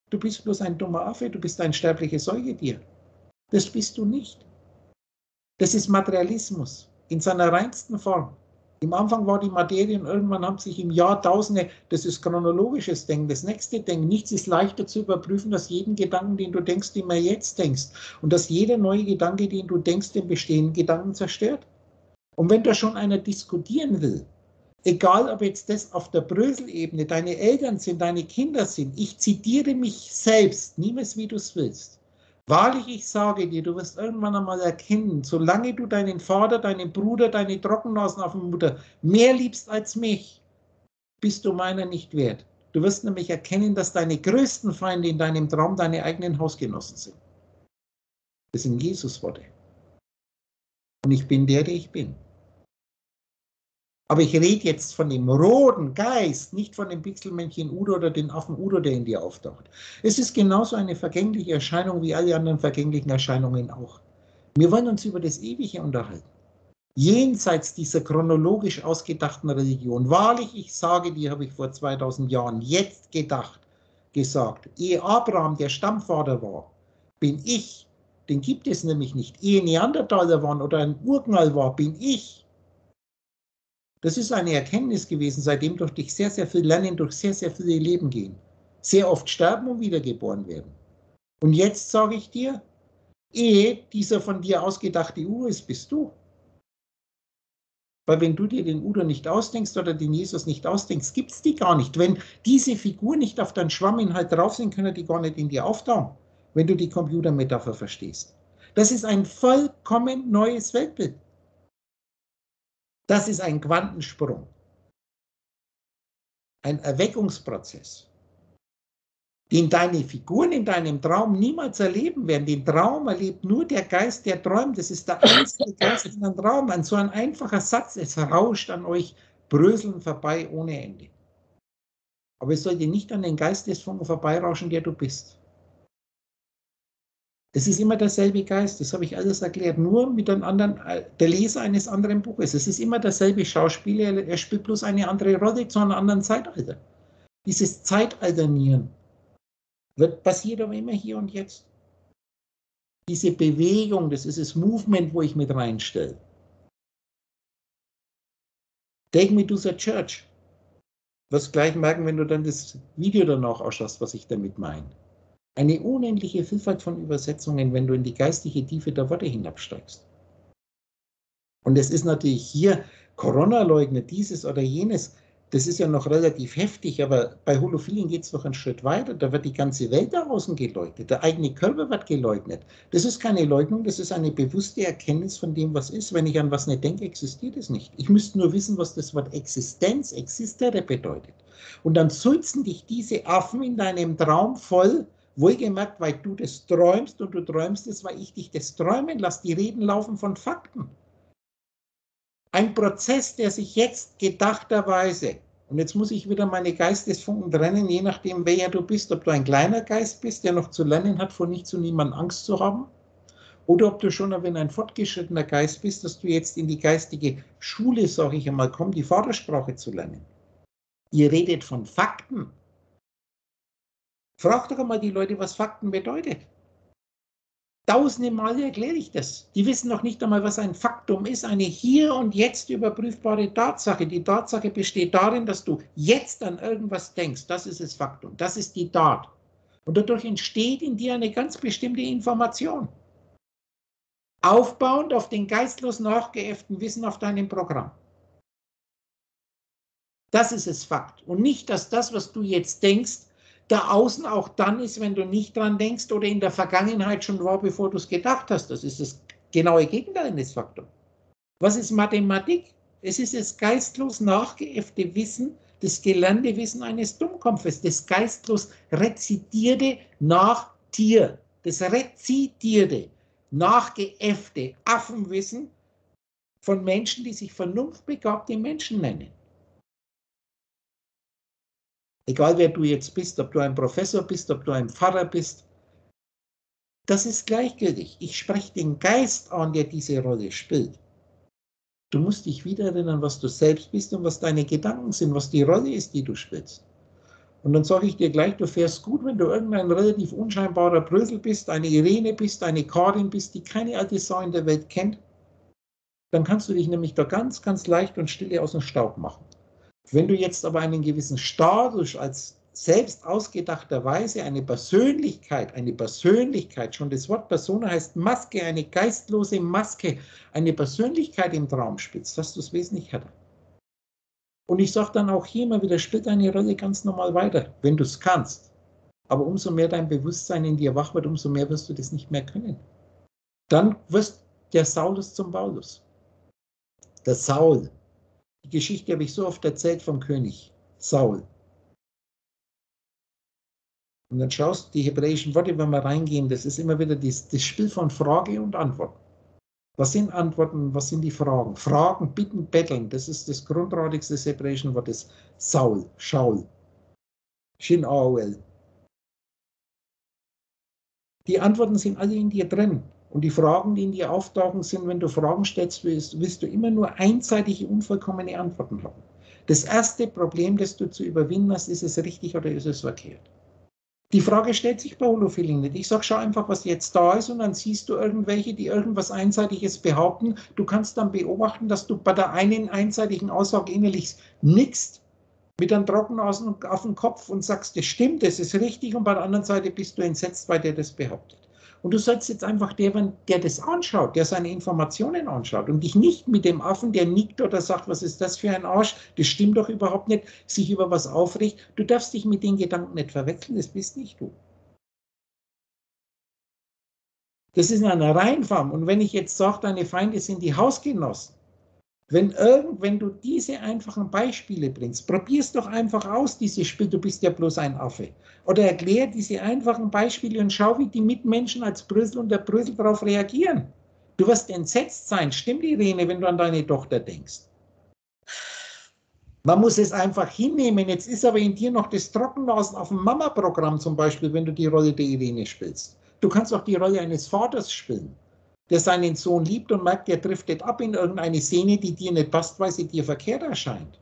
Du bist bloß ein dummer Affe, du bist ein sterbliches Säugetier. Das bist du nicht. Das ist Materialismus in seiner reinsten Form. Im Anfang war die Materie und irgendwann haben sich im Jahrtausende, das ist chronologisches Denken, das nächste Denken, nichts ist leichter zu überprüfen, als jeden Gedanken, den du denkst, den du jetzt denkst. Und dass jeder neue Gedanke, den du denkst, den bestehenden Gedanken zerstört. Und wenn da schon einer diskutieren will, egal ob jetzt das auf der Brösel-Ebene deine Eltern sind, deine Kinder sind, ich zitiere mich selbst, nimm es wie du es willst. Wahrlich, ich sage dir, du wirst irgendwann einmal erkennen, solange du deinen Vater, deinen Bruder, deine Trockennasen auf der Mutter mehr liebst als mich, bist du meiner nicht wert. Du wirst nämlich erkennen, dass deine größten Feinde in deinem Traum deine eigenen Hausgenossen sind. Das sind Jesus-Worte. Und ich bin der, der ich bin. Aber ich rede jetzt von dem roten Geist, nicht von dem Pixelmännchen Udo oder den Affen Udo, der in dir auftaucht. Es ist genauso eine vergängliche Erscheinung wie alle anderen vergänglichen Erscheinungen auch. Wir wollen uns über das Ewige unterhalten. Jenseits dieser chronologisch ausgedachten Religion. Wahrlich, ich sage dir, habe ich vor zweitausend Jahren jetzt gedacht, gesagt, ehe Abraham der Stammvater war, bin ich, den gibt es nämlich nicht, ehe Neandertaler waren oder ein Urknall war, bin ich. Das ist eine Erkenntnis gewesen, seitdem durfte ich sehr, sehr viel lernen, durch sehr, sehr viele Leben gehen. Sehr oft sterben und wiedergeboren werden. Und jetzt sage ich dir, ehe dieser von dir ausgedachte Udo ist, bist du. Weil wenn du dir den Udo nicht ausdenkst oder den Jesus nicht ausdenkst, gibt es die gar nicht. Wenn diese Figur nicht auf deinen Schwamminhalt drauf sind, können die gar nicht in dir auftauchen, wenn du die Computermetapher verstehst. Das ist ein vollkommen neues Weltbild. Das ist ein Quantensprung, ein Erweckungsprozess, den deine Figuren in deinem Traum niemals erleben werden. Den Traum erlebt nur der Geist, der träumt. Das ist der einzige Geist in einem Traum. Ein so ein einfacher Satz, es rauscht an euch Bröseln vorbei ohne Ende. Aber es soll dir nicht an den Geistesfunken vorbeirauschen, der du bist. Es ist immer derselbe Geist, das habe ich alles erklärt, nur mit einem anderen, der Leser eines anderen Buches. Es ist immer derselbe Schauspieler, er spielt bloß eine andere Rolle zu einem anderen Zeitalter. Dieses Zeitalternieren wird passiert aber immer hier und jetzt. Diese Bewegung, das ist das Movement, wo ich mit reinstelle. Take me to the church. Du wirst gleich merken, wenn du dann das Video danach ausschaust, was ich damit meine. Eine unendliche Vielfalt von Übersetzungen, wenn du in die geistige Tiefe der Worte hinabsteigst. Und es ist natürlich hier Corona-Leugner, dieses oder jenes, das ist ja noch relativ heftig, aber bei Holophilien geht es noch einen Schritt weiter. Da wird die ganze Welt da außen geleugnet, der eigene Körper wird geleugnet. Das ist keine Leugnung, das ist eine bewusste Erkenntnis von dem, was ist. Wenn ich an was nicht denke, existiert es nicht. Ich müsste nur wissen, was das Wort Existenz, existere bedeutet. Und dann sulzen dich diese Affen in deinem Traum voll, wohlgemerkt, weil du das träumst und du träumst es, weil ich dich das träumen lasse. Die Reden laufen von Fakten. Ein Prozess, der sich jetzt gedachterweise, und jetzt muss ich wieder meine Geistesfunken trennen, je nachdem, wer du bist, ob du ein kleiner Geist bist, der noch zu lernen hat, vor nichts und niemandem Angst zu haben, oder ob du schon wenn ein fortgeschrittener Geist bist, dass du jetzt in die geistige Schule, sage ich einmal, komm, die Vatersprache zu lernen. Ihr redet von Fakten. Frag doch einmal die Leute, was Fakten bedeutet. Tausende Male erkläre ich das. Die wissen noch nicht einmal, was ein Faktum ist. Eine hier und jetzt überprüfbare Tatsache. Die Tatsache besteht darin, dass du jetzt an irgendwas denkst. Das ist das Faktum. Das ist die Tat. Und dadurch entsteht in dir eine ganz bestimmte Information. Aufbauend auf den geistlos nachgeäfften Wissen auf deinem Programm. Das ist das Fakt. Und nicht, dass das, was du jetzt denkst, da außen auch dann ist, wenn du nicht dran denkst oder in der Vergangenheit schon war, bevor du es gedacht hast. Das ist das genaue Gegenteil des Faktums. Was ist Mathematik? Es ist das geistlos nachgeäffte Wissen, das gelernte Wissen eines Dummkopfes, das geistlos rezitierte nach Tier, das rezitierte, nachgeäffte Affenwissen von Menschen, die sich vernunftbegabte Menschen nennen. Egal wer du jetzt bist, ob du ein Professor bist, ob du ein Pfarrer bist, das ist gleichgültig. Ich spreche den Geist an, der diese Rolle spielt. Du musst dich wieder erinnern, was du selbst bist und was deine Gedanken sind, was die Rolle ist, die du spielst. Und dann sage ich dir gleich, du fährst gut, wenn du irgendein relativ unscheinbarer Brösel bist, eine Irene bist, eine Karin bist, die keine alte Sau in der Welt kennt. Dann kannst du dich nämlich da ganz, ganz leicht und stille aus dem Staub machen. Wenn du jetzt aber einen gewissen Status als selbst ausgedachterweise eine Persönlichkeit, eine Persönlichkeit, schon das Wort Persona heißt Maske, eine geistlose Maske, eine Persönlichkeit im Traum spitzt, hast du es wesentlich härter. Und ich sage dann auch hier immer wieder, spielt deine Rolle ganz normal weiter, wenn du es kannst. Aber umso mehr dein Bewusstsein in dir wach wird, umso mehr wirst du das nicht mehr können. Dann wirst der Saulus zum Paulus. Der Saul. Die Geschichte habe ich so oft erzählt vom König Saul. Und dann schaust du die hebräischen Worte, wenn wir reingehen, das ist immer wieder das, das Spiel von Frage und Antwort. Was sind Antworten, was sind die Fragen? Fragen, bitten, betteln, das ist das Grundradigste des hebräischen Wortes. Saul, Schaul, Shin Aol. Die Antworten sind alle in dir drin. Und die Fragen, die in dir auftauchen, sind, wenn du Fragen stellst, willst, willst du immer nur einseitige, unvollkommene Antworten haben. Das erste Problem, das du zu überwinden hast, ist es richtig oder ist es verkehrt? Die Frage stellt sich bei Holofilling nicht. Ich sage, schau einfach, was jetzt da ist und dann siehst du irgendwelche, die irgendwas Einseitiges behaupten. Du kannst dann beobachten, dass du bei der einen einseitigen Aussage innerlich nickst, mit einem trockenen auf den Kopf und sagst, das stimmt, das ist richtig, und bei der anderen Seite bist du entsetzt, weil der das behauptet. Und du sollst jetzt einfach der, der das anschaut, der seine Informationen anschaut und dich nicht mit dem Affen, der nickt oder sagt, was ist das für ein Arsch, das stimmt doch überhaupt nicht, sich über was aufregt. Du darfst dich mit den Gedanken nicht verwechseln, das bist nicht du. Das ist eine Reihenform. Und wenn ich jetzt sage, deine Feinde sind die Hausgenossen, wenn, irgend, wenn du diese einfachen Beispiele bringst, probier's doch einfach aus, dieses Spiel, du bist ja bloß ein Affe. Oder erklär diese einfachen Beispiele und schau, wie die Mitmenschen als Brüssel und der Brüssel darauf reagieren. Du wirst entsetzt sein, stimmt, Irene, wenn du an deine Tochter denkst. Man muss es einfach hinnehmen. Jetzt ist aber in dir noch das Trockenlassen auf dem Mama-Programm zum Beispiel, wenn du die Rolle der Irene spielst. Du kannst auch die Rolle eines Vaters spielen, der seinen Sohn liebt und merkt, der driftet ab in irgendeine Szene, die dir nicht passt, weil sie dir verkehrt erscheint.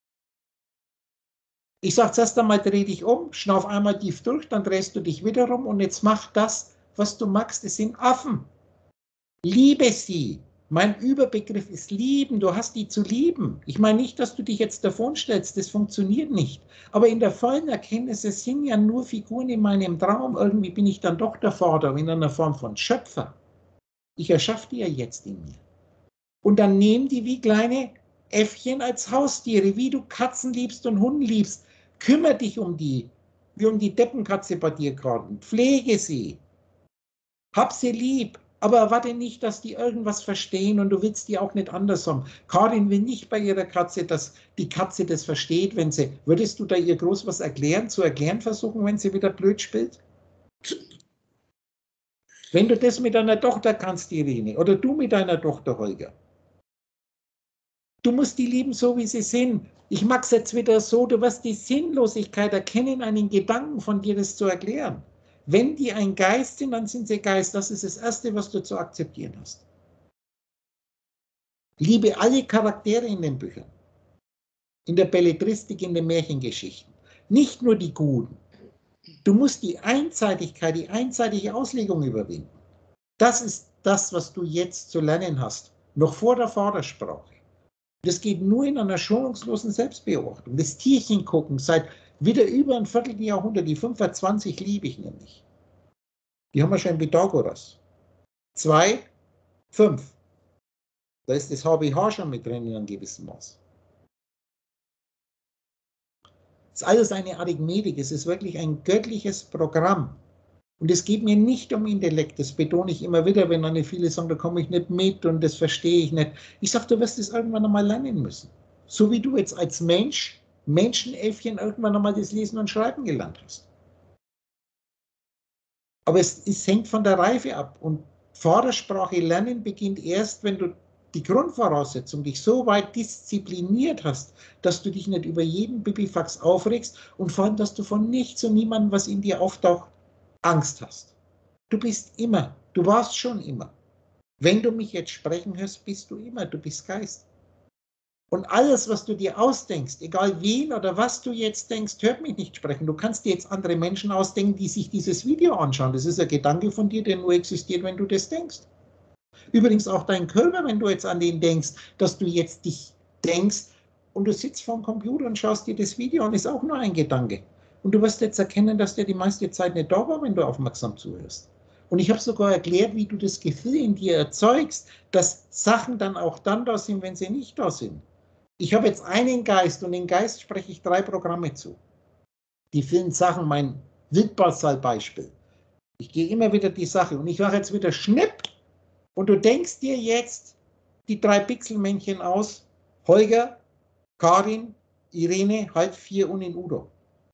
Ich sage zuerst einmal, dreh dich um, schnauf einmal tief durch, dann drehst du dich wieder rum und jetzt mach das, was du magst. Es sind Affen. Liebe sie. Mein Überbegriff ist lieben. Du hast die zu lieben. Ich meine nicht, dass du dich jetzt davon stellst. Das funktioniert nicht. Aber in der vollen Erkenntnis, es sind ja nur Figuren in meinem Traum. Irgendwie bin ich dann doch der Vater in einer Form von Schöpfer. Ich erschaffe die ja jetzt in mir. Und dann nehmen die wie kleine Äffchen als Haustiere, wie du Katzen liebst und Hunde liebst. Kümmer dich um die, wie um die Deppenkatze bei dir gerade. Pflege sie. Hab sie lieb. Aber erwarte nicht, dass die irgendwas verstehen und du willst die auch nicht anders haben. Karin will nicht bei ihrer Katze, dass die Katze das versteht, wenn sie, würdest du da ihr groß was erklären, zu erklären versuchen, wenn sie wieder blöd spielt? Wenn du das mit deiner Tochter kannst, Irene, oder du mit deiner Tochter, Holger. Du musst die lieben, so wie sie sind. Ich mag es jetzt wieder so, du wirst die Sinnlosigkeit erkennen, einen Gedanken von dir das zu erklären. Wenn die ein Geist sind, dann sind sie Geist. Das ist das Erste, was du zu akzeptieren hast. Liebe alle Charaktere in den Büchern, in der Belletristik, in den Märchengeschichten. Nicht nur die Guten. Du musst die Einseitigkeit, die einseitige Auslegung überwinden. Das ist das, was du jetzt zu lernen hast, noch vor der Vatersprache. Das geht nur in einer schonungslosen Selbstbeobachtung. Das Tierchen gucken, seit wieder über ein Vierteljahrhundert, die fünfundzwanzig liebe ich nämlich. Die haben wir schon in Pythagoras. Zwei, fünf. Da ist das H B H schon mit drin in einem gewissen Maß. Es ist alles eine Arithmetik, es ist wirklich ein göttliches Programm. Und es geht mir nicht um Intellekt, das betone ich immer wieder, wenn dann viele sagen, da komme ich nicht mit und das verstehe ich nicht. Ich sage, du wirst es irgendwann einmal lernen müssen. So wie du jetzt als Mensch, Menschenäffchen, irgendwann einmal das Lesen und Schreiben gelernt hast. Aber es, es hängt von der Reife ab. Und Vatersprache lernen beginnt erst, wenn du die Grundvoraussetzung, dich so weit diszipliniert hast, dass du dich nicht über jeden Bibifax aufregst und vor allem, dass du von nichts und niemandem, was in dir auftaucht, Angst hast. Du bist immer, du warst schon immer. Wenn du mich jetzt sprechen hörst, bist du immer, du bist Geist. Und alles, was du dir ausdenkst, egal wen oder was du jetzt denkst, hört mich nicht sprechen. Du kannst dir jetzt andere Menschen ausdenken, die sich dieses Video anschauen. Das ist ein Gedanke von dir, der nur existiert, wenn du das denkst. Übrigens auch dein Körper, wenn du jetzt an den denkst, dass du jetzt dich denkst und du sitzt vor dem Computer und schaust dir das Video an, ist auch nur ein Gedanke. Und du wirst jetzt erkennen, dass der die meiste Zeit nicht da war, wenn du aufmerksam zuhörst. Und ich habe sogar erklärt, wie du das Gefühl in dir erzeugst, dass Sachen dann auch dann da sind, wenn sie nicht da sind. Ich habe jetzt einen Geist und den Geist spreche ich drei Programme zu. Die vielen Sachen, mein Wildbasal-Beispiel. Ich gehe immer wieder die Sache und ich mache jetzt wieder Schnipp und du denkst dir jetzt die drei Pixelmännchen aus, Holger, Karin, Irene, halb vier und in Udo.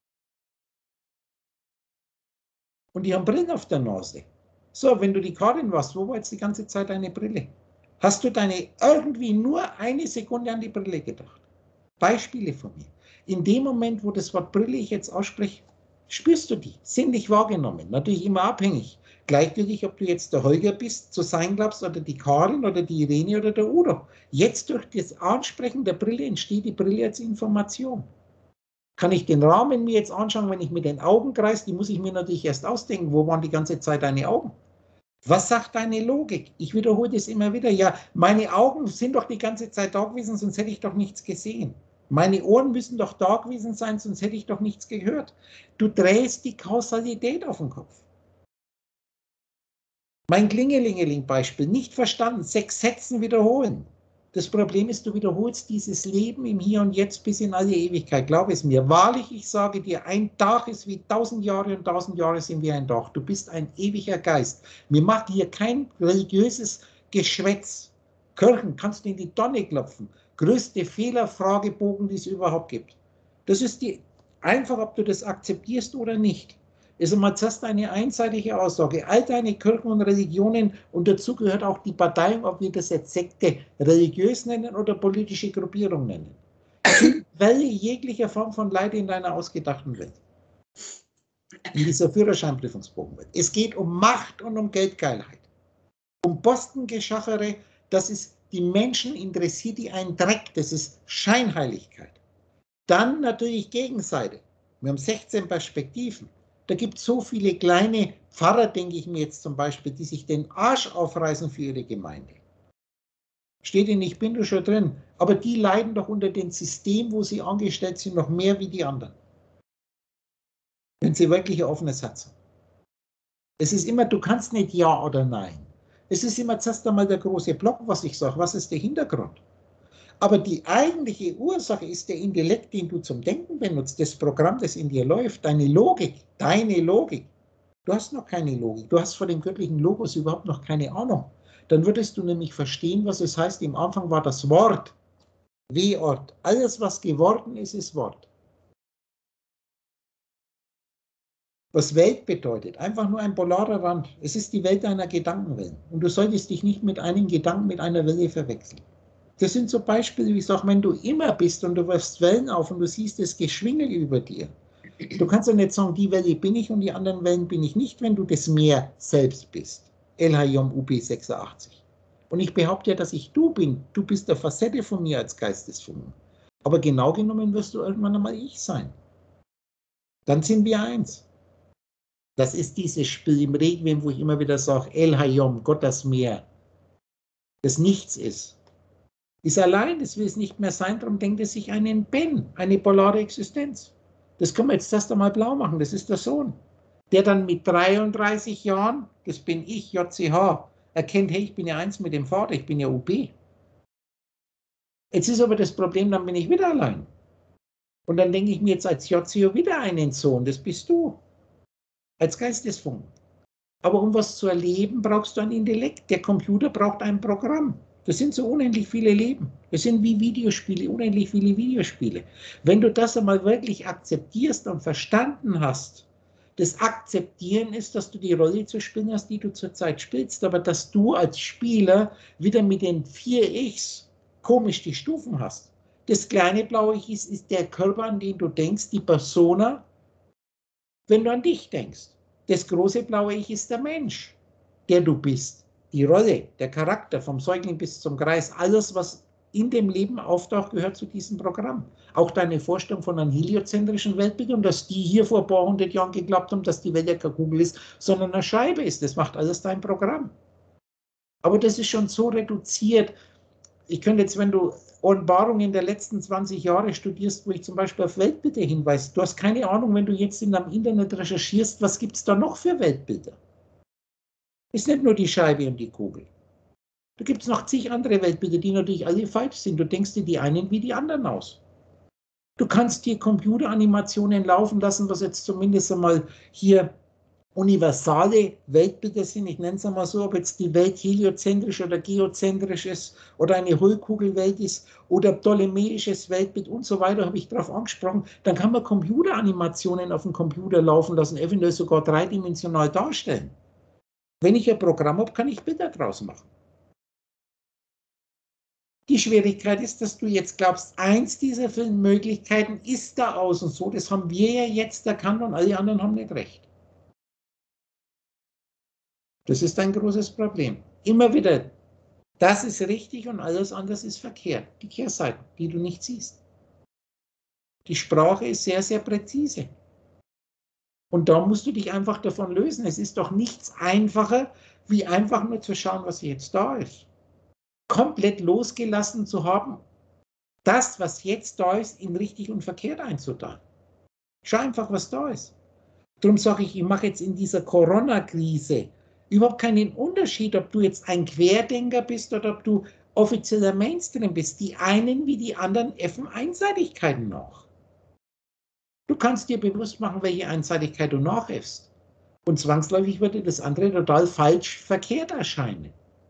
Und die haben Brillen auf der Nase. So, wenn du die Karin warst, wo war jetzt die ganze Zeit deine Brille? Hast du deine irgendwie nur eine Sekunde an die Brille gedacht? Beispiele von mir. In dem Moment, wo das Wort Brille ich jetzt ausspreche, spürst du die, sinnlich wahrgenommen. Natürlich immer abhängig. Gleichgültig, ob du jetzt der Holger bist, zu sein glaubst, oder die Karin, oder die Irene, oder der Udo. Jetzt durch das Ansprechen der Brille entsteht die Brille als Information. Kann ich den Rahmen mir jetzt anschauen, wenn ich mit den Augen kreise, die muss ich mir natürlich erst ausdenken. Wo waren die ganze Zeit deine Augen? Was sagt deine Logik? Ich wiederhole das immer wieder. Ja, meine Augen sind doch die ganze Zeit da gewesen, sonst hätte ich doch nichts gesehen. Meine Ohren müssen doch da gewesen sein, sonst hätte ich doch nichts gehört. Du drehst die Kausalität auf den Kopf. Mein Klingelingeling-Beispiel, nicht verstanden, sechs Sätzen wiederholen. Das Problem ist, du wiederholst dieses Leben im Hier und Jetzt bis in alle Ewigkeit. Glaub es mir. Wahrlich, ich sage dir, ein Tag ist wie tausend Jahre und tausend Jahre sind wie ein Tag. Du bist ein ewiger Geist. Mir macht hier kein religiöses Geschwätz. Kirchen kannst du in die Tonne klopfen. Größte Fehlerfragebogen, die es überhaupt gibt. Das ist die, einfach, ob du das akzeptierst oder nicht. Ist einmal zuerst eine einseitige Aussage. All deine Kirchen und Religionen, und dazu gehört auch die Partei, ob wir das jetzt Sekte religiös nennen oder politische Gruppierung nennen, sind Quelle jeglicher Form von Leid in deiner ausgedachten Welt. In dieser Führerscheinprüfungsbogenwelt. Es geht um Macht und um Geldgeilheit. Um Postengeschachere, das ist, die Menschen interessiert die einen Dreck, das ist Scheinheiligkeit. Dann natürlich Gegenseite. Wir haben sechzehn Perspektiven. Da gibt es so viele kleine Pfarrer, denke ich mir jetzt zum Beispiel, die sich den Arsch aufreißen für ihre Gemeinde. Steht in Ich bin da schon drin. Aber die leiden doch unter dem System, wo sie angestellt sind, noch mehr wie die anderen. Wenn sie wirklich ein offenes Herz haben. Es ist immer, du kannst nicht Ja oder Nein. Es ist immer zuerst einmal der große Block, was ich sage. Was ist der Hintergrund? Aber die eigentliche Ursache ist der Intellekt, den du zum Denken benutzt, das Programm, das in dir läuft, deine Logik, deine Logik. Du hast noch keine Logik, du hast von dem göttlichen Logos überhaupt noch keine Ahnung. Dann würdest du nämlich verstehen, was es heißt, im Anfang war das Wort, W-Ort. Alles, was geworden ist, ist Wort. Was Welt bedeutet, einfach nur ein polarer Rand. Es ist die Welt deiner Gedankenwellen. Und du solltest dich nicht mit einem Gedanken mit einer Welle verwechseln. Das sind so Beispiele, wie ich sage, wenn du immer bist und du wirfst Wellen auf und du siehst das Geschwingel über dir. Du kannst ja nicht sagen, die Welle bin ich und die anderen Wellen bin ich nicht, wenn du das Meer selbst bist. L H J U B sechsundachtzig. Und ich behaupte ja, dass ich du bin. Du bist eine Facette von mir als Geistesfunken. Aber genau genommen wirst du irgendwann einmal ich sein. Dann sind wir eins. Das ist dieses Spiel im Requiem, wo ich immer wieder sage, El Hayom, Gott das Meer, das nichts ist. Ist allein, es will es nicht mehr sein, darum denkt es sich einen Ben, eine polare Existenz. Das können wir jetzt erst einmal blau machen, das ist der Sohn. Der dann mit dreiunddreißig Jahren, das bin ich, J C H, erkennt, hey, ich bin ja eins mit dem Vater, ich bin ja U B. Jetzt ist aber das Problem, dann bin ich wieder allein. Und dann denke ich mir jetzt als J C H wieder einen Sohn, das bist du. Als Geistesfunken. Aber um was zu erleben, brauchst du ein Intellekt. Der Computer braucht ein Programm. Das sind so unendlich viele Leben. Das sind wie Videospiele, unendlich viele Videospiele. Wenn du das einmal wirklich akzeptierst und verstanden hast, das Akzeptieren ist, dass du die Rolle zu spielen hast, die du zurzeit spielst, aber dass du als Spieler wieder mit den vier Ichs komisch die Stufen hast. Das kleine blaue Ich ist, ist der Körper, an den du denkst, die Persona, wenn du an dich denkst. Das große blaue Ich ist der Mensch, der du bist. Die Rolle, der Charakter, vom Säugling bis zum Kreis, alles, was in dem Leben auftaucht, gehört zu diesem Programm. Auch deine Vorstellung von einem heliozentrischen Weltbild und dass die hier vor ein paar hundert Jahren geglaubt haben, dass die Welt ja keine Kugel ist, sondern eine Scheibe ist. Das macht alles dein Programm. Aber das ist schon so reduziert. Ich könnte jetzt, wenn du Offenbarungen der letzten zwanzig Jahre studierst, wo ich zum Beispiel auf Weltbilder hinweise, du hast keine Ahnung, wenn du jetzt in deinem Internet recherchierst, was gibt es da noch für Weltbilder? Ist nicht nur die Scheibe und die Kugel. Da gibt es noch zig andere Weltbilder, die natürlich alle falsch sind. Du denkst dir die einen wie die anderen aus. Du kannst dir Computeranimationen laufen lassen, was jetzt zumindest einmal hier universale Weltbilder sind. Ich nenne es einmal so, ob jetzt die Welt heliozentrisch oder geozentrisch ist oder eine Hohlkugelwelt ist oder ptolemäisches Weltbild und so weiter, habe ich darauf angesprochen. Dann kann man Computeranimationen auf dem Computer laufen lassen, eventuell sogar dreidimensional darstellen. Wenn ich ein Programm habe, kann ich Bilder draus machen. Die Schwierigkeit ist, dass du jetzt glaubst, eins dieser vielen Möglichkeiten ist da außen so. Das haben wir ja jetzt erkannt und alle anderen haben nicht recht. Das ist ein großes Problem. Immer wieder, das ist richtig und alles andere ist verkehrt. Die Kehrseiten, die du nicht siehst. Die Sprache ist sehr, sehr präzise. Und da musst du dich einfach davon lösen. Es ist doch nichts einfacher, wie einfach nur zu schauen, was jetzt da ist. Komplett losgelassen zu haben, das, was jetzt da ist, in richtig und verkehrt einzuteilen. Schau einfach, was da ist. Darum sage ich, ich mache jetzt in dieser Corona-Krise überhaupt keinen Unterschied, ob du jetzt ein Querdenker bist oder ob du offizieller Mainstream bist. Die einen wie die anderen äffen Einseitigkeiten nach. Du kannst dir bewusst machen, welche Einseitigkeit du nachäffst. Und zwangsläufig würde das andere total falsch verkehrt erscheinen.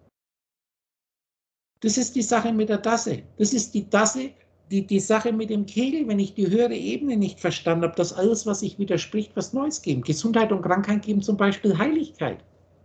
Das ist die Sache mit der Tasse. Das ist die Tasse, die, die Sache mit dem Kegel, wenn ich die höhere Ebene nicht verstanden habe, dass alles, was sich widerspricht, was Neues geben. Gesundheit und Krankheit geben zum Beispiel Heiligkeit.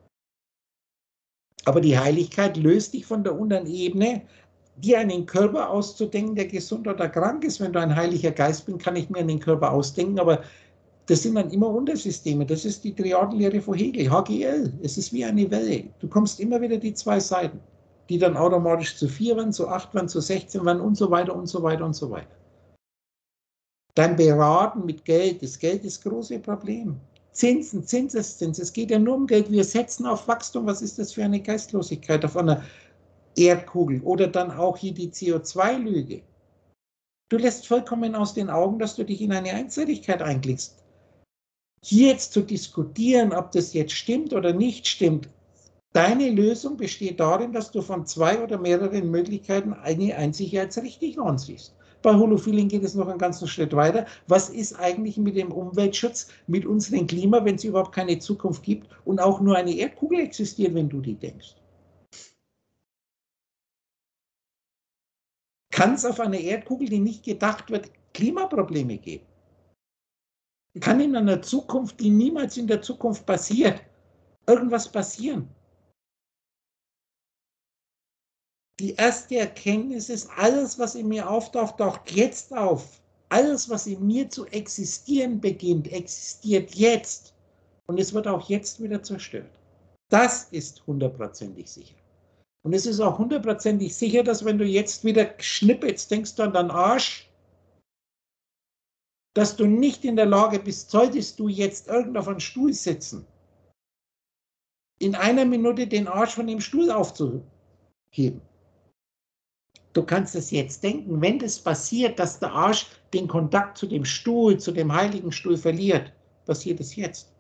Aber die Heiligkeit löst dich von der unteren Ebene, dir einen Körper auszudenken, der gesund oder krank ist. Wenn du ein heiliger Geist bist, kann ich mir einen Körper ausdenken, aber das sind dann immer Untersysteme. Das ist die Triadenlehre von Hegel, H G L. Es ist wie eine Welle. Du kommst immer wieder die zwei Seiten, die dann automatisch zu vier werden, zu acht werden, zu sechzehn werden und so weiter und so weiter und so weiter. Dein Beraten mit Geld, das Geld ist das große Problem. Zinsen, Zinseszins, es geht ja nur um Geld. Wir setzen auf Wachstum. Was ist das für eine Geistlosigkeit auf einer Erdkugel? Oder dann auch hier die C O zwei Lüge. Du lässt vollkommen aus den Augen, dass du dich in eine Einseitigkeit einklickst. Hier jetzt zu diskutieren, ob das jetzt stimmt oder nicht stimmt, deine Lösung besteht darin, dass du von zwei oder mehreren Möglichkeiten eine einzige als richtig ansiehst. Bei Holofeeling geht es noch einen ganzen Schritt weiter. Was ist eigentlich mit dem Umweltschutz, mit unserem Klima, wenn es überhaupt keine Zukunft gibt und auch nur eine Erdkugel existiert, wenn du die denkst? Kann es auf einer Erdkugel, die nicht gedacht wird, Klimaprobleme geben? Kann in einer Zukunft, die niemals in der Zukunft passiert, irgendwas passieren? Die erste Erkenntnis ist, alles, was in mir auftaucht, taucht jetzt auf. Alles, was in mir zu existieren beginnt, existiert jetzt. Und es wird auch jetzt wieder zerstört. Das ist hundertprozentig sicher. Und es ist auch hundertprozentig sicher, dass wenn du jetzt wieder schnippelst, denkst du an deinen Arsch, dass du nicht in der Lage bist, solltest du jetzt irgend auf einen Stuhl sitzen, in einer Minute den Arsch von dem Stuhl aufzuheben. Du kannst es jetzt denken, wenn das passiert, dass der Arsch den Kontakt zu dem Stuhl, zu dem heiligen Stuhl verliert, passiert es jetzt.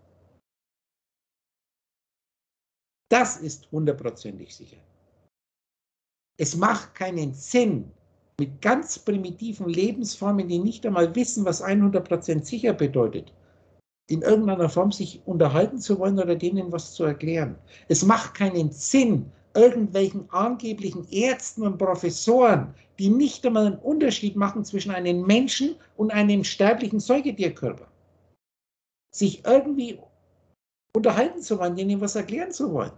Das ist hundertprozentig sicher. Es macht keinen Sinn, mit ganz primitiven Lebensformen, die nicht einmal wissen, was hundert Prozent sicher bedeutet, in irgendeiner Form sich unterhalten zu wollen oder denen was zu erklären. Es macht keinen Sinn, irgendwelchen angeblichen Ärzten und Professoren, die nicht einmal einen Unterschied machen zwischen einem Menschen und einem sterblichen Säugetierkörper, sich irgendwie unterhalten zu wollen, denen was erklären zu wollen.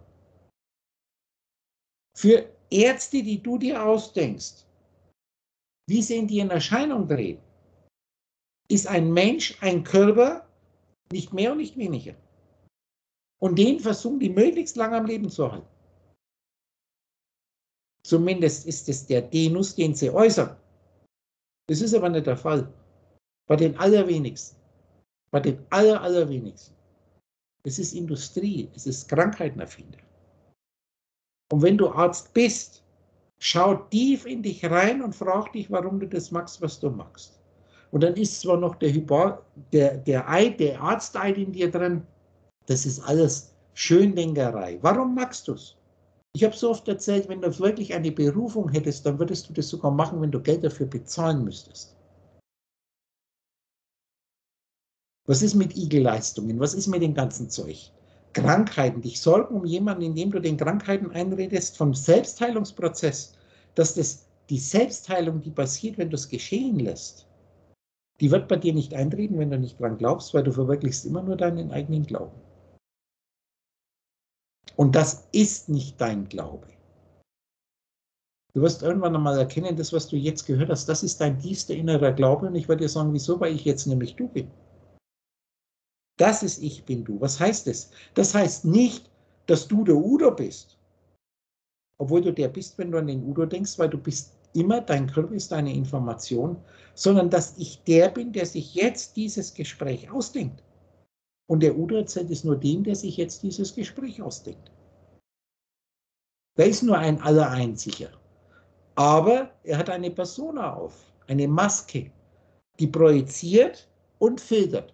Für Ärzte, die du dir ausdenkst, wie sie in die in Erscheinung treten, ist ein Mensch ein Körper, nicht mehr und nicht weniger. Und den versuchen die möglichst lange am Leben zu halten. Zumindest ist es der Genus, den sie äußern. Das ist aber nicht der Fall. Bei den allerwenigsten. Bei den aller, allerwenigsten. Es ist Industrie, es ist Krankheitenerfinder. Und wenn du Arzt bist, schau tief in dich rein und frag dich, warum du das magst, was du magst. Und dann ist zwar noch der, Hypo, der, der, Eid, der Arzteid in dir drin, das ist alles Schöndenkerei. Warum magst du es? Ich habe so oft erzählt, wenn du wirklich eine Berufung hättest, dann würdest du das sogar machen, wenn du Geld dafür bezahlen müsstest. Was ist mit Igelleistungen? Was ist mit dem ganzen Zeug? Krankheiten, dich sorgen um jemanden, indem du den Krankheiten einredest, vom Selbstheilungsprozess, dass das, die Selbstheilung, die passiert, wenn du es geschehen lässt, die wird bei dir nicht eintreten, wenn du nicht dran glaubst, weil du verwirklichst immer nur deinen eigenen Glauben. Und das ist nicht dein Glaube. Du wirst irgendwann einmal erkennen, das, was du jetzt gehört hast, das ist dein tiefster innerer Glaube. Und ich werde dir sagen, wieso? Weil ich jetzt nämlich du bin. Das ist Ich bin du. Was heißt das? Das heißt nicht, dass du der Udo bist. Obwohl du der bist, wenn du an den Udo denkst, weil du bist immer, dein Körper ist deine Information, sondern dass ich der bin, der sich jetzt dieses Gespräch ausdenkt. Und der Udo erzählt es nur dem, der sich jetzt dieses Gespräch ausdenkt. Der ist nur ein Allereinziger. Aber er hat eine Persona auf, eine Maske, die projiziert und filtert.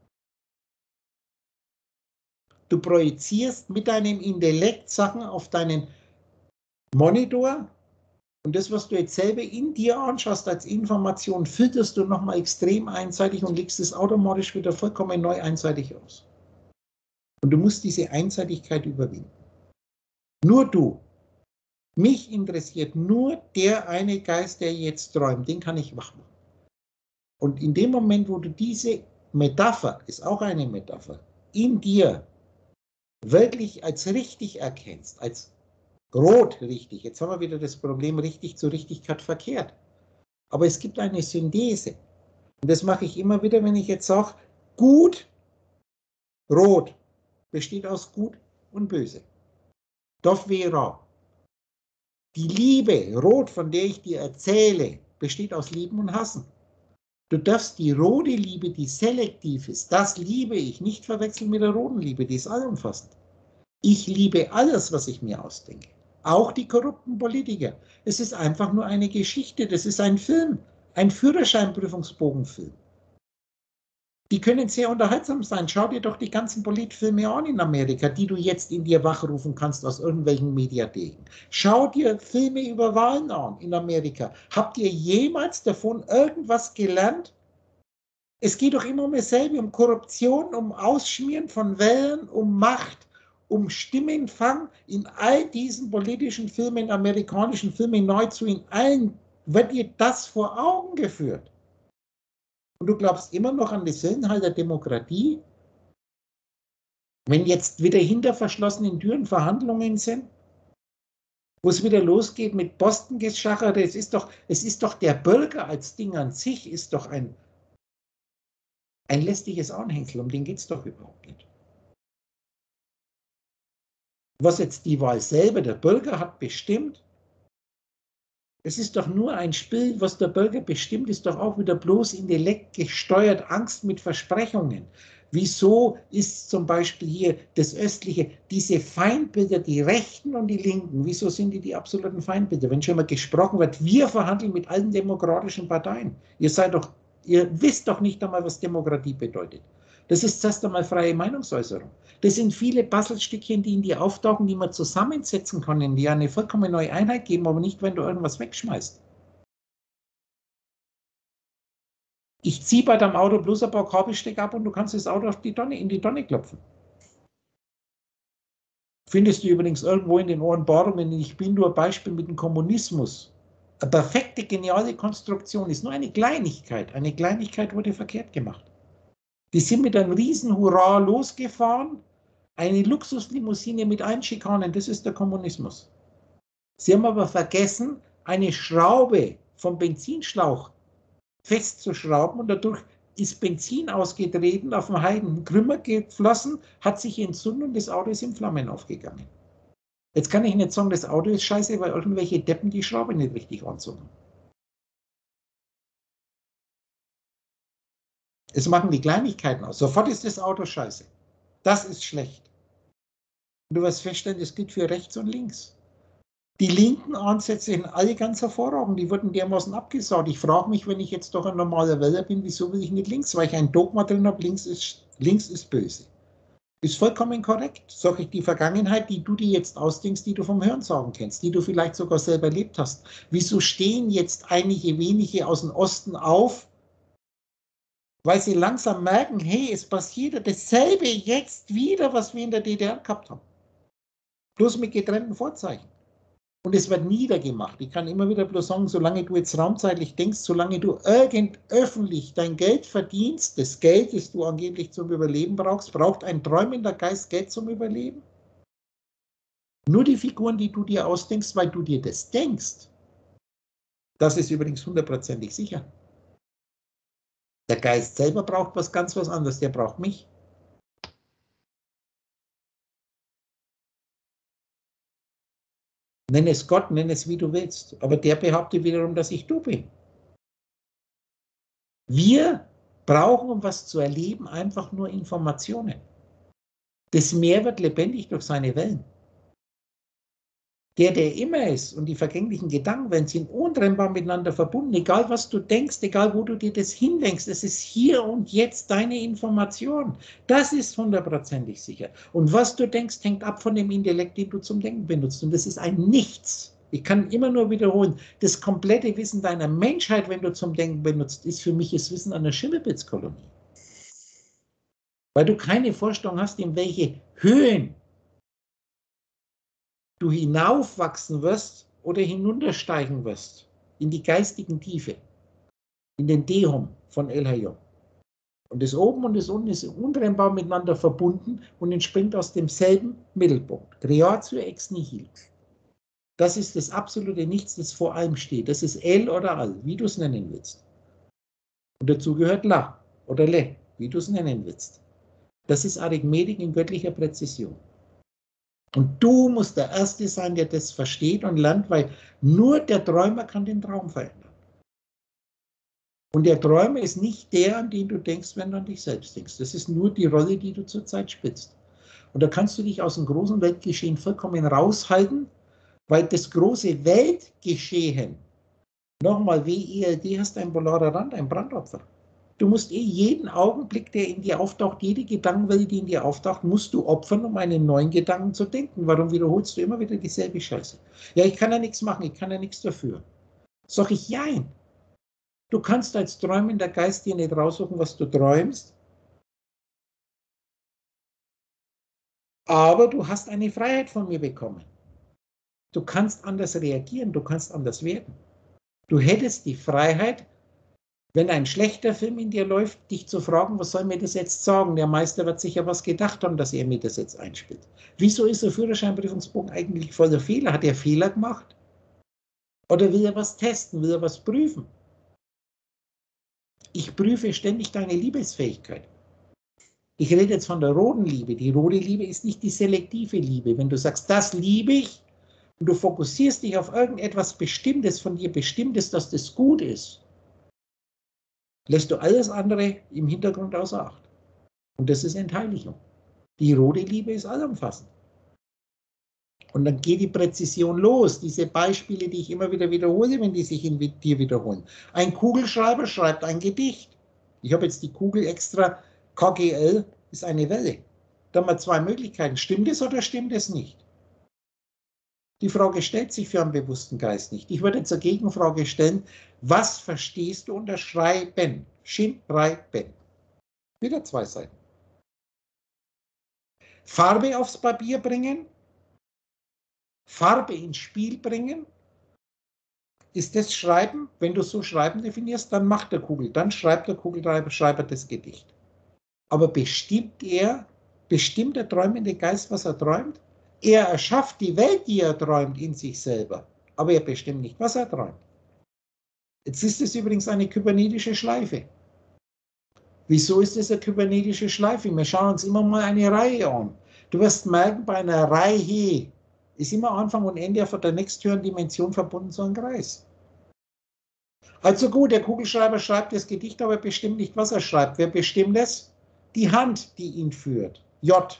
Du projizierst mit deinem Intellekt Sachen auf deinen Monitor und das, was du jetzt selber in dir anschaust als Information, filterst du nochmal extrem einseitig und legst es automatisch wieder vollkommen neu einseitig aus. Und du musst diese Einseitigkeit überwinden. Nur du. Mich interessiert nur der eine Geist, der jetzt träumt. Den kann ich wach machen. Und in dem Moment, wo du diese Metapher, ist auch eine Metapher, in dir wirklich als richtig erkennst, als rot richtig, jetzt haben wir wieder das Problem richtig zu Richtigkeit verkehrt. Aber es gibt eine Synthese. Und das mache ich immer wieder, wenn ich jetzt sage, gut, rot, besteht aus gut und böse. Dov vera. Die Liebe, rot, von der ich dir erzähle, besteht aus Lieben und Hassen. Du darfst die rote Liebe, die selektiv ist, das liebe ich, nicht verwechseln mit der roten Liebe, die ist allumfassend. Ich liebe alles, was ich mir ausdenke. Auch die korrupten Politiker. Es ist einfach nur eine Geschichte, das ist ein Film, ein Führerscheinprüfungsbogenfilm. Die können sehr unterhaltsam sein. Schau dir doch die ganzen Politfilme an in Amerika, die du jetzt in dir wachrufen kannst aus irgendwelchen Mediatheken. Schau dir Filme über Wahlen an in Amerika. Habt ihr jemals davon irgendwas gelernt? Es geht doch immer um dasselbe, um Korruption, um Ausschmieren von Wählern, um Macht, um Stimmenfang. In all diesen politischen Filmen, amerikanischen Filmen, nahezu in allen wird dir das vor Augen geführt. Und du glaubst immer noch an das Inhalt der Demokratie? Wenn jetzt wieder hinter verschlossenen Türen Verhandlungen sind, wo es wieder losgeht mit Postengeschachere, es ist doch, es ist doch der Bürger als Ding an sich, ist doch ein, ein lästiges Anhängsel, um den geht es doch überhaupt nicht. Was jetzt die Wahl selber, der Bürger hat bestimmt, es ist doch nur ein Spiel, was der Bürger bestimmt, ist doch auch wieder bloß Intellekt gesteuert, Angst mit Versprechungen. Wieso ist zum Beispiel hier das Östliche, diese Feindbilder, die Rechten und die Linken, wieso sind die die absoluten Feindbilder? Wenn schon mal gesprochen wird, wir verhandeln mit allen demokratischen Parteien. Ihr seid doch, ihr wisst doch nicht einmal, was Demokratie bedeutet. Das ist zuerst einmal freie Meinungsäußerung. Das sind viele Puzzlestückchen, die in dir auftauchen, die man zusammensetzen können, die eine vollkommen neue Einheit geben, aber nicht, wenn du irgendwas wegschmeißt. Ich ziehe bei deinem Auto bloß ein paar Kabelstecker ab und du kannst das Auto auf die Tonne, in die Tonne klopfen. Findest du übrigens irgendwo in den Offenbarungen, ich bin nur ein Beispiel mit dem Kommunismus. Eine perfekte, geniale Konstruktion ist nur eine Kleinigkeit. Eine Kleinigkeit wurde verkehrt gemacht. Die sind mit einem riesen Hurra losgefahren, eine Luxuslimousine mit allen Schikanen, das ist der Kommunismus. Sie haben aber vergessen, eine Schraube vom Benzinschlauch festzuschrauben und dadurch ist Benzin ausgetreten, auf dem Heiden Krümmer geflossen, hat sich entzündet und das Auto ist in Flammen aufgegangen. Jetzt kann ich nicht sagen, das Auto ist scheiße, weil irgendwelche Deppen die Schraube nicht richtig anzogen. Es machen die Kleinigkeiten aus. Sofort ist das Auto scheiße. Das ist schlecht. Und du wirst feststellen, das gilt für rechts und links. Die linken Ansätze sind alle ganz hervorragend. Die wurden dermaßen abgesaut. Ich frage mich, wenn ich jetzt doch ein normaler Wähler bin, wieso will ich nicht links? Weil ich ein Dogma drin habe, links ist, links ist böse. Ist vollkommen korrekt. Sag ich die Vergangenheit, die du dir jetzt ausdenkst, die du vom Hörensagen kennst, die du vielleicht sogar selber erlebt hast. Wieso stehen jetzt einige wenige aus dem Osten auf, weil sie langsam merken, hey, es passiert dasselbe jetzt wieder, was wir in der D D R gehabt haben. Bloß mit getrennten Vorzeichen. Und es wird niedergemacht. Ich kann immer wieder bloß sagen, solange du jetzt raumzeitlich denkst, solange du irgend öffentlich dein Geld verdienst, das Geld, das du angeblich zum Überleben brauchst, braucht ein träumender Geist Geld zum Überleben? Nur die Figuren, die du dir ausdenkst, weil du dir das denkst, das ist übrigens hundertprozentig sicher. Der Geist selber braucht was ganz was anderes, der braucht mich. Nenn es Gott, nenn es wie du willst, aber der behauptet wiederum, dass ich du bin. Wir brauchen, um was zu erleben, einfach nur Informationen. Das Meer wird lebendig durch seine Wellen. Der, der immer ist und die vergänglichen Gedankenwellen sind untrennbar miteinander verbunden. Egal, was du denkst, egal, wo du dir das hinlenkst, es ist hier und jetzt deine Information. Das ist hundertprozentig sicher. Und was du denkst, hängt ab von dem Intellekt, den du zum Denken benutzt. Und das ist ein Nichts. Ich kann immer nur wiederholen, das komplette Wissen deiner Menschheit, wenn du zum Denken benutzt, ist für mich das Wissen einer Schimmelpilzkolonie. Weil du keine Vorstellung hast, in welche Höhen du hinaufwachsen wirst oder hinuntersteigen wirst in die geistigen Tiefe, in den Dehum von El Hayom. Und das Oben und das Unten ist untrennbar miteinander verbunden und entspringt aus demselben Mittelpunkt. Creatio ex nihilo. Das ist das absolute Nichts, das vor allem steht. Das ist El oder Al, wie du es nennen willst. Und dazu gehört La oder Le, wie du es nennen willst. Das ist Arithmetik in göttlicher Präzision. Und du musst der Erste sein, der das versteht und lernt, weil nur der Träumer kann den Traum verändern. Und der Träumer ist nicht der, an den du denkst, wenn du an dich selbst denkst. Das ist nur die Rolle, die du zurzeit spielst. Und da kannst du dich aus dem großen Weltgeschehen vollkommen raushalten, weil das große Weltgeschehen, nochmal, W E L D, hast ein polarer Rand, ein Brandopfer. Du musst eh jeden Augenblick, der in dir auftaucht, jede Gedankenwelle, die in dir auftaucht, musst du opfern, um einen neuen Gedanken zu denken. Warum wiederholst du immer wieder dieselbe Scheiße? Ja, ich kann ja nichts machen, ich kann ja nichts dafür. Sag ich, jein. Du kannst als träumender Geist dir nicht raussuchen, was du träumst, aber du hast eine Freiheit von mir bekommen. Du kannst anders reagieren, du kannst anders werden. Du hättest die Freiheit, wenn ein schlechter Film in dir läuft, dich zu fragen, was soll mir das jetzt sagen? Der Meister wird sicher was gedacht haben, dass er mir das jetzt einspielt. Wieso ist der Führerscheinprüfungsbogen eigentlich voller Fehler? Hat er Fehler gemacht? Oder will er was testen? Will er was prüfen? Ich prüfe ständig deine Liebesfähigkeit. Ich rede jetzt von der roten Liebe. Die rote Liebe ist nicht die selektive Liebe. Wenn du sagst, das liebe ich, und du fokussierst dich auf irgendetwas Bestimmtes, von dir Bestimmtes, dass das gut ist, lässt du alles andere im Hintergrund außer Acht. Und das ist Entheiligung. Die rote Liebe ist allumfassend. Und dann geht die Präzision los. Diese Beispiele, die ich immer wieder wiederhole, wenn die sich in dir wiederholen. Ein Kugelschreiber schreibt ein Gedicht. Ich habe jetzt die Kugel extra, K G L ist eine Welle. Da haben wir zwei Möglichkeiten. Stimmt es oder stimmt es nicht? Die Frage stellt sich für einen bewussten Geist nicht. Ich würde zur Gegenfrage stellen, was verstehst du unter Schreiben? Schreiben. Wieder zwei Seiten. Farbe aufs Papier bringen, Farbe ins Spiel bringen. Ist das Schreiben? Wenn du so Schreiben definierst, dann macht der Kugel, dann schreibt der Kugelschreiber das Gedicht. Aber bestimmt er, bestimmt der träumende Geist, was er träumt? Er erschafft die Welt, die er träumt, in sich selber. Aber er bestimmt nicht, was er träumt. Jetzt ist es übrigens eine kybernetische Schleife. Wieso ist es eine kybernetische Schleife? Wir schauen uns immer mal eine Reihe an. Du wirst merken, bei einer Reihe ist immer Anfang und Ende von der nächsthöheren Dimension verbunden zu einem Kreis. Also gut, der Kugelschreiber schreibt das Gedicht, aber bestimmt nicht, was er schreibt. Wer bestimmt es? Die Hand, die ihn führt. J.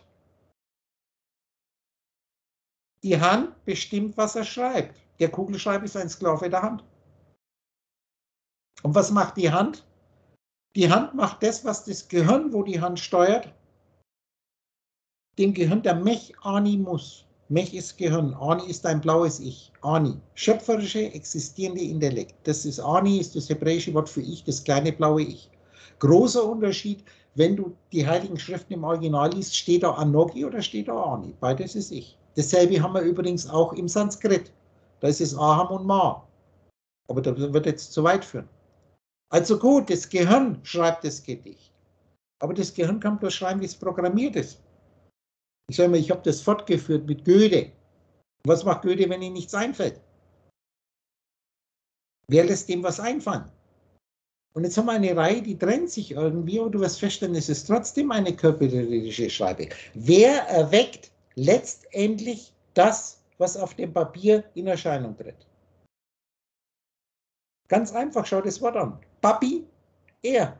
Die Hand bestimmt, was er schreibt. Der Kugelschreiber ist ein Sklave der Hand. Und was macht die Hand? Die Hand macht das, was das Gehirn, wo die Hand steuert, dem Gehirn der Mech Animus. Mech ist Gehirn, Ani ist ein blaues Ich. Ani, schöpferische, existierende Intellekt. Das ist Ani, ist das hebräische Wort für Ich, das kleine blaue Ich. Großer Unterschied, wenn du die Heiligen Schriften im Original liest, steht da Anogi oder steht da Ani. Beides ist Ich. Dasselbe haben wir übrigens auch im Sanskrit. Da ist es Aham und Ma. Aber das wird jetzt zu weit führen. Also gut, das Gehirn schreibt das Gedicht. Aber das Gehirn kann bloß schreiben, wie es programmiert ist. Ich sage mal, ich habe das fortgeführt mit Goethe. Was macht Goethe, wenn ihm nichts einfällt? Wer lässt dem was einfallen? Und jetzt haben wir eine Reihe, die trennt sich irgendwie, und du wirst feststellen, es ist trotzdem eine körperliche Schreibe. Wer erweckt letztendlich das, was auf dem Papier in Erscheinung tritt? Ganz einfach, schau das Wort an. Papi, er.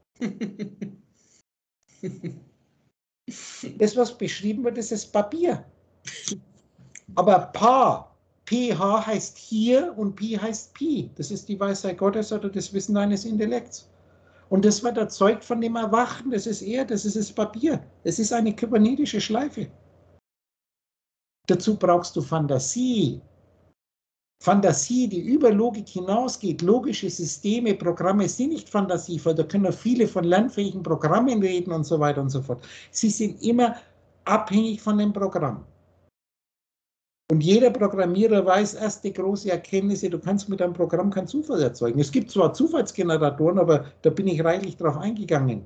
Das, was beschrieben wird, ist das Papier. Aber Pa, P H heißt hier und Pi heißt Pi. Das ist die Weisheit Gottes oder das Wissen deines Intellekts. Und das wird erzeugt von dem Erwachen, das ist er, das ist das Papier. Es ist eine kybernetische Schleife. Dazu brauchst du Fantasie. Fantasie, die über Logik hinausgeht. Logische Systeme, Programme sind nicht fantasievoll. Da können viele von lernfähigen Programmen reden und so weiter und so fort. Sie sind immer abhängig von dem Programm. Und jeder Programmierer weiß, erste große Erkenntnisse, du kannst mit einem Programm keinen Zufall erzeugen. Es gibt zwar Zufallsgeneratoren, aber da bin ich reichlich drauf eingegangen.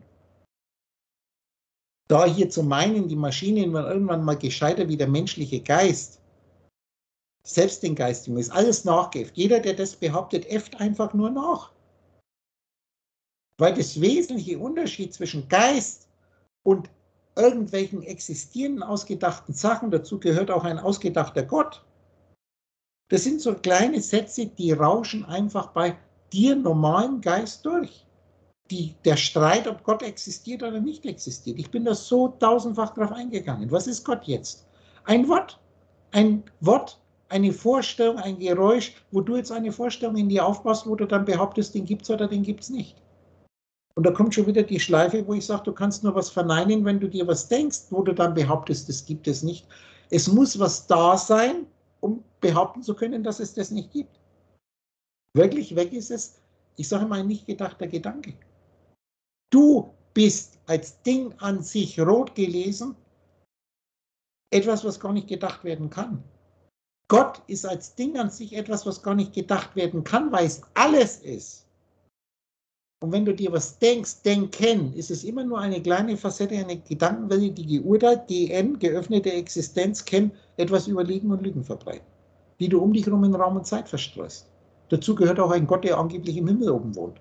Da hier zu meinen, die Maschinen werden irgendwann mal gescheiter wie der menschliche Geist, selbst den Geistigen, ist alles nachgeäfft. Jeder, der das behauptet, äfft einfach nur nach. Weil das wesentliche Unterschied zwischen Geist und irgendwelchen existierenden, ausgedachten Sachen, dazu gehört auch ein ausgedachter Gott. Das sind so kleine Sätze, die rauschen einfach bei dir normalen Geist durch. Die, der Streit, ob Gott existiert oder nicht existiert. Ich bin da so tausendfach drauf eingegangen. Was ist Gott jetzt? Ein Wort. Ein Wort, eine Vorstellung, ein Geräusch, wo du jetzt eine Vorstellung in dir aufbaust, wo du dann behauptest, den gibt es oder den gibt es nicht. Und da kommt schon wieder die Schleife, wo ich sage, du kannst nur was verneinen, wenn du dir was denkst, wo du dann behauptest, das gibt es nicht. Es muss was da sein, um behaupten zu können, dass es das nicht gibt. Wirklich weg ist es, ich sage mal, ein nicht gedachter Gedanke. Du bist als Ding an sich rot gelesen, etwas, was gar nicht gedacht werden kann. Gott ist als Ding an sich etwas, was gar nicht gedacht werden kann, weil es alles ist. Und wenn du dir was denkst, denken, ist es immer nur eine kleine Facette, eine Gedankenwelt, die geurteilt, D N, geöffnete Existenz, kennt, etwas über Liegen und Lügen verbreiten, die du um dich herum in Raum und Zeit verstreust. Dazu gehört auch ein Gott, der angeblich im Himmel oben wohnt.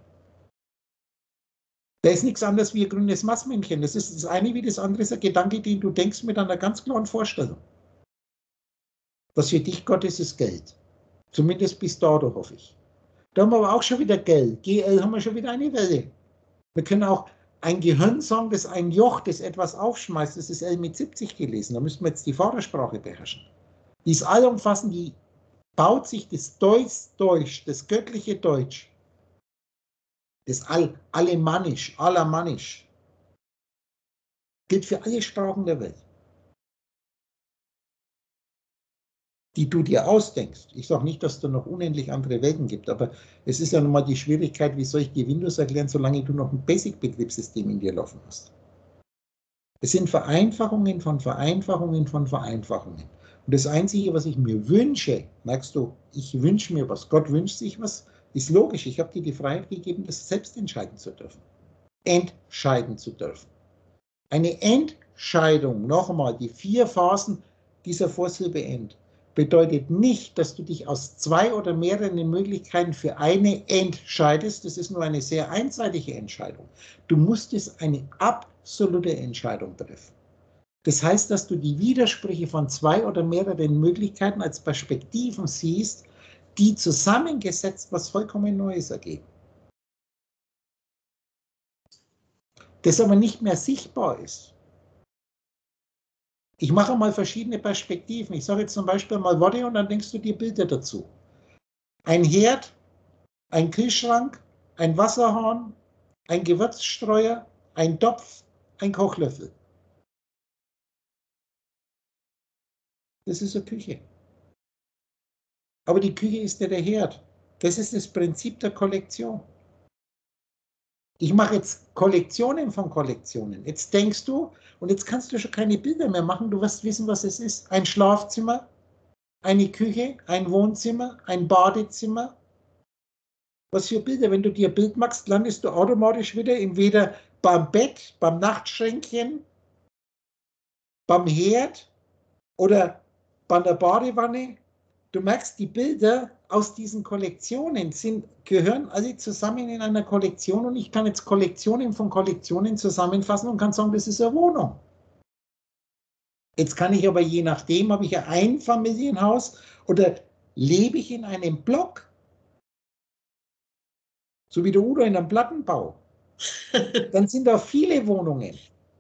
Der ist nichts anderes wie ein grünes Maßmännchen. Das ist das eine wie das andere, ist ein Gedanke, den du denkst mit einer ganz klaren Vorstellung. Was für dich Gott ist, ist Geld. Zumindest bis dato, hoffe ich. Da haben wir aber auch schon wieder Geld. G L haben wir schon wieder eine Welle. Wir können auch ein Gehirn sagen, das ein Joch, das etwas aufschmeißt. Das ist L mit siebzig gelesen. Da müssen wir jetzt die Vatersprache beherrschen. Die ist allumfassend, die baut sich das Deutsch, Deutsch, das göttliche Deutsch, das All, Alemannisch, Alamannisch, gilt für alle Sprachen der Welt, die du dir ausdenkst. Ich sage nicht, dass es da noch unendlich andere Welten gibt, aber es ist ja nun mal die Schwierigkeit, wie soll ich dir Windows erklären, solange du noch ein Basic-Betriebssystem in dir laufen hast. Es sind Vereinfachungen von Vereinfachungen von Vereinfachungen. Und das Einzige, was ich mir wünsche, merkst du, ich wünsche mir was, Gott wünscht sich was, ist logisch. Ich habe dir die Freiheit gegeben, das selbst entscheiden zu dürfen. Entscheiden zu dürfen. Eine Entscheidung, nochmal, die vier Phasen dieser Vorsilbe End, bedeutet nicht, dass du dich aus zwei oder mehreren Möglichkeiten für eine entscheidest. Das ist nur eine sehr einseitige Entscheidung. Du musstest eine absolute Entscheidung treffen. Das heißt, dass du die Widersprüche von zwei oder mehreren Möglichkeiten als Perspektiven siehst, die zusammengesetzt was vollkommen Neues ergeben. Das aber nicht mehr sichtbar ist. Ich mache mal verschiedene Perspektiven. Ich sage jetzt zum Beispiel mal Worte und dann denkst du dir Bilder dazu. Ein Herd, ein Kühlschrank, ein Wasserhahn, ein Gewürzstreuer, ein Topf, ein Kochlöffel. Das ist eine Küche. Aber die Küche ist ja der Herd. Das ist das Prinzip der Kollektion. Ich mache jetzt Kollektionen von Kollektionen. Jetzt denkst du, und jetzt kannst du schon keine Bilder mehr machen, du wirst wissen, was es ist. Ein Schlafzimmer, eine Küche, ein Wohnzimmer, ein Badezimmer. Was für Bilder? Wenn du dir ein Bild machst, landest du automatisch wieder entweder beim Bett, beim Nachtschränkchen, beim Herd oder bei der Badewanne. Du merkst, die Bilder aus diesen Kollektionen sind, gehören alle zusammen in einer Kollektion und ich kann jetzt Kollektionen von Kollektionen zusammenfassen und kann sagen, das ist eine Wohnung. Jetzt kann ich aber je nachdem, habe ich ein Einfamilienhaus oder lebe ich in einem Block, so wie der Udo in einem Plattenbau, dann sind da viele Wohnungen.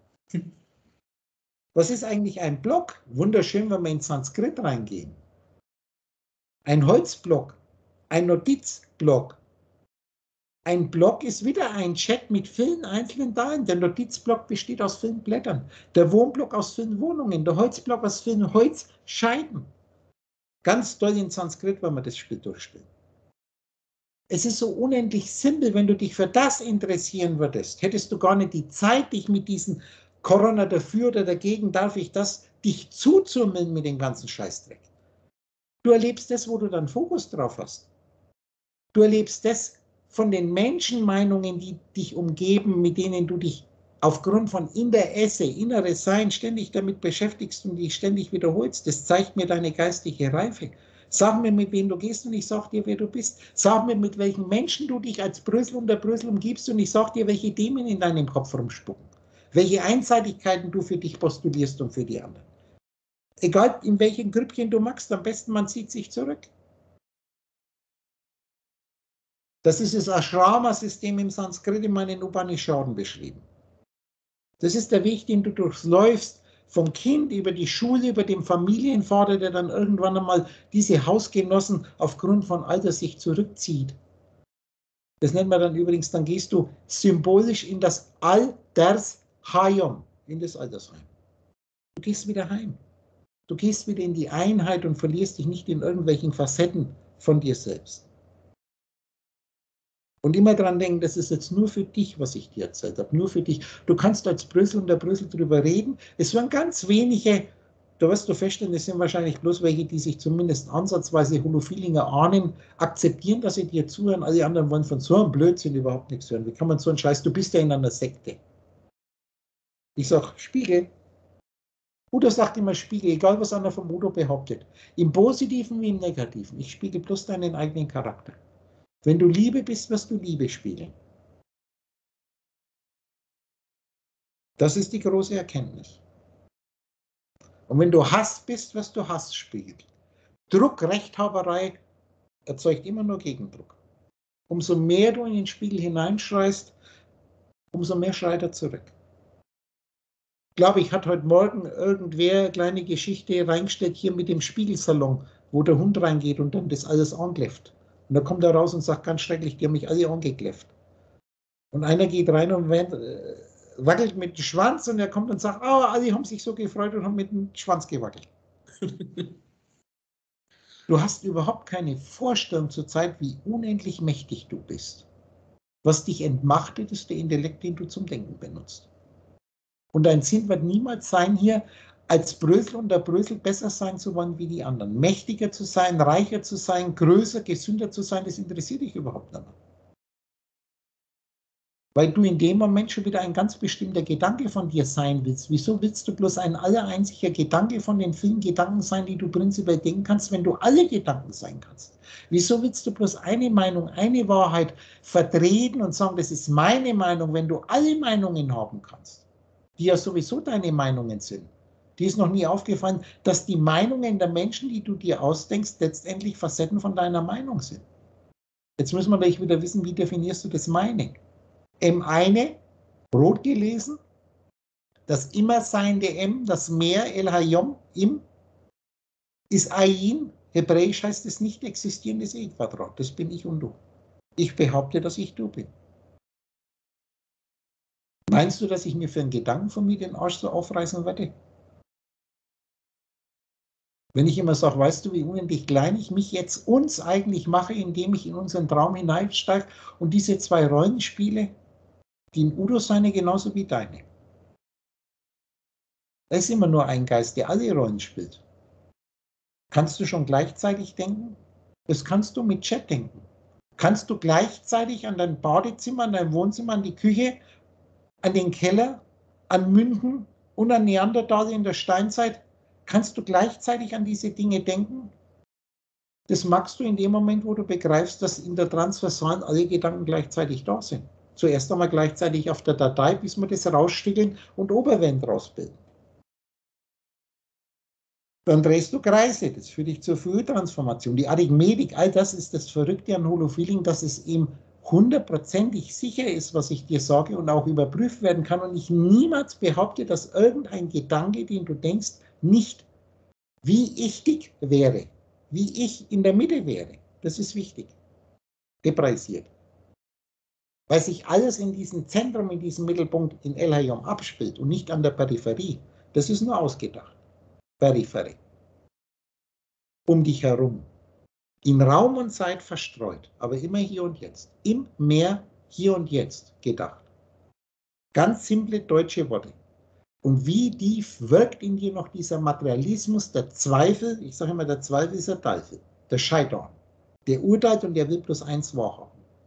Was ist eigentlich ein Block? Wunderschön, wenn wir in Sanskrit reingehen. Ein Holzblock, ein Notizblock. Ein Block ist wieder ein Chat mit vielen einzelnen Teilen. Der Notizblock besteht aus vielen Blättern. Der Wohnblock aus vielen Wohnungen. Der Holzblock aus vielen Holzscheiben. Ganz toll in Sanskrit, wenn man das Spiel durchspielt. Es ist so unendlich simpel, wenn du dich für das interessieren würdest. Hättest du gar nicht die Zeit, dich mit diesen Corona dafür oder dagegen, darf ich das, dich zuzumüllen mit dem ganzen Scheißdreck. Du erlebst das, wo du dann Fokus drauf hast. Du erlebst das von den Menschenmeinungen, die dich umgeben, mit denen du dich aufgrund von in der Esse, inneres Sein ständig damit beschäftigst und dich ständig wiederholst. Das zeigt mir deine geistige Reife. Sag mir, mit wem du gehst und ich sag dir, wer du bist. Sag mir, mit welchen Menschen du dich als Brösel unter Brösel umgibst und ich sag dir, welche Dämonen in deinem Kopf rumspucken. Welche Einseitigkeiten du für dich postulierst und für die anderen. Egal in welchem Grüppchen du machst, am besten man zieht sich zurück. Das ist das Ashrama-System im Sanskrit in meinen Upanishaden beschrieben. Das ist der Weg, den du durchläufst, vom Kind über die Schule, über den Familienvater, der dann irgendwann einmal diese Hausgenossen aufgrund von Alter sich zurückzieht. Das nennt man dann übrigens, dann gehst du symbolisch in das Altersheim, in das Altersheim. Du gehst wieder heim. Du gehst wieder in die Einheit und verlierst dich nicht in irgendwelchen Facetten von dir selbst. Und immer dran denken, das ist jetzt nur für dich, was ich dir erzählt habe, nur für dich. Du kannst als Brüssel und der Brüssel drüber reden. Es waren ganz wenige, da wirst du feststellen, es sind wahrscheinlich bloß welche, die sich zumindest ansatzweise Holophilinger ahnen, akzeptieren, dass sie dir zuhören. Alle anderen wollen von so einem Blödsinn überhaupt nichts hören. Wie kann man so einen Scheiß, du bist ja in einer Sekte. Ich sage, Spiegel. Udo sagt immer Spiegel, egal was einer vom Udo behauptet. Im Positiven wie im Negativen. Ich spiegel bloß deinen eigenen Charakter. Wenn du Liebe bist, wirst du Liebe spiegeln. Das ist die große Erkenntnis. Und wenn du Hass bist, wirst du Hass spiegeln. Druck, Rechthaberei erzeugt immer nur Gegendruck. Umso mehr du in den Spiegel hineinschreist, umso mehr schreit er zurück. Ich glaube, ich hatte heute Morgen irgendwer eine kleine Geschichte reingestellt hier mit dem Spiegelsalon, wo der Hund reingeht und dann das alles angläfft. Und da kommt er raus und sagt ganz schrecklich, die haben mich alle angekläfft. Und einer geht rein und wackelt mit dem Schwanz und er kommt und sagt, oh, alle haben sich so gefreut und haben mit dem Schwanz gewackelt. Du hast überhaupt keine Vorstellung zurzeit, wie unendlich mächtig du bist. Was dich entmachtet, ist der Intellekt, den du zum Denken benutzt. Und dein Sinn wird niemals sein, hier als Brösel unter Brösel besser sein zu wollen wie die anderen. Mächtiger zu sein, reicher zu sein, größer, gesünder zu sein, das interessiert dich überhaupt nicht. Weil du in dem Moment schon wieder ein ganz bestimmter Gedanke von dir sein willst. Wieso willst du bloß ein allereinziger Gedanke von den vielen Gedanken sein, die du prinzipiell denken kannst, wenn du alle Gedanken sein kannst? Wieso willst du bloß eine Meinung, eine Wahrheit vertreten und sagen, das ist meine Meinung, wenn du alle Meinungen haben kannst, die ja sowieso deine Meinungen sind? Dir ist noch nie aufgefallen, dass die Meinungen der Menschen, die du dir ausdenkst, letztendlich Facetten von deiner Meinung sind. Jetzt müssen wir gleich wieder wissen, wie definierst du das meine? M eine, rot gelesen, das Immerseiende M, das Meer, El Hayom, Im, ist Ayin, hebräisch heißt es nicht existierendes E-Quadrat. Das bin ich und du. Ich behaupte, dass ich du bin. Meinst du, dass ich mir für einen Gedanken von mir den Arsch so aufreißen werde? Wenn ich immer sage, weißt du, wie unendlich klein ich mich jetzt uns eigentlich mache, indem ich in unseren Traum hineinsteige und diese zwei Rollen spiele, die in Udo seine genauso wie deine. Da ist immer nur ein Geist, der alle Rollen spielt. Kannst du schon gleichzeitig denken? Das kannst du mit Chat denken. Kannst du gleichzeitig an dein Badezimmer, an dein Wohnzimmer, an die Küche, an den Keller, an Münden und an Neandertal in der Steinzeit, kannst du gleichzeitig an diese Dinge denken? Das magst du in dem Moment, wo du begreifst, dass in der Transversalen alle Gedanken gleichzeitig da sind. Zuerst einmal gleichzeitig auf der Datei, bis wir das rausstückeln und Oberwände rausbilden. Dann drehst du Kreise, das führt dich zur Frühtransformation. Die Arithmetik, all das ist das Verrückte an Holofeeling, dass es eben hundertprozentig sicher ist, was ich dir sage und auch überprüft werden kann und ich niemals behaupte, dass irgendein Gedanke, den du denkst, nicht wie ich dick wäre, wie ich in der Mitte wäre. Das ist wichtig. Depreisiert. Weil sich alles in diesem Zentrum, in diesem Mittelpunkt in El Hayom abspielt und nicht an der Peripherie. Das ist nur ausgedacht. Peripherie. Um dich herum. In Raum und Zeit verstreut, aber immer hier und jetzt. Im Meer, hier und jetzt gedacht. Ganz simple deutsche Worte. Und wie tief wirkt in dir noch dieser Materialismus, der Zweifel, ich sage immer, der Zweifel ist der Teufel, der Scheitern. Der urteilt und der will bloß eins wahrhaben.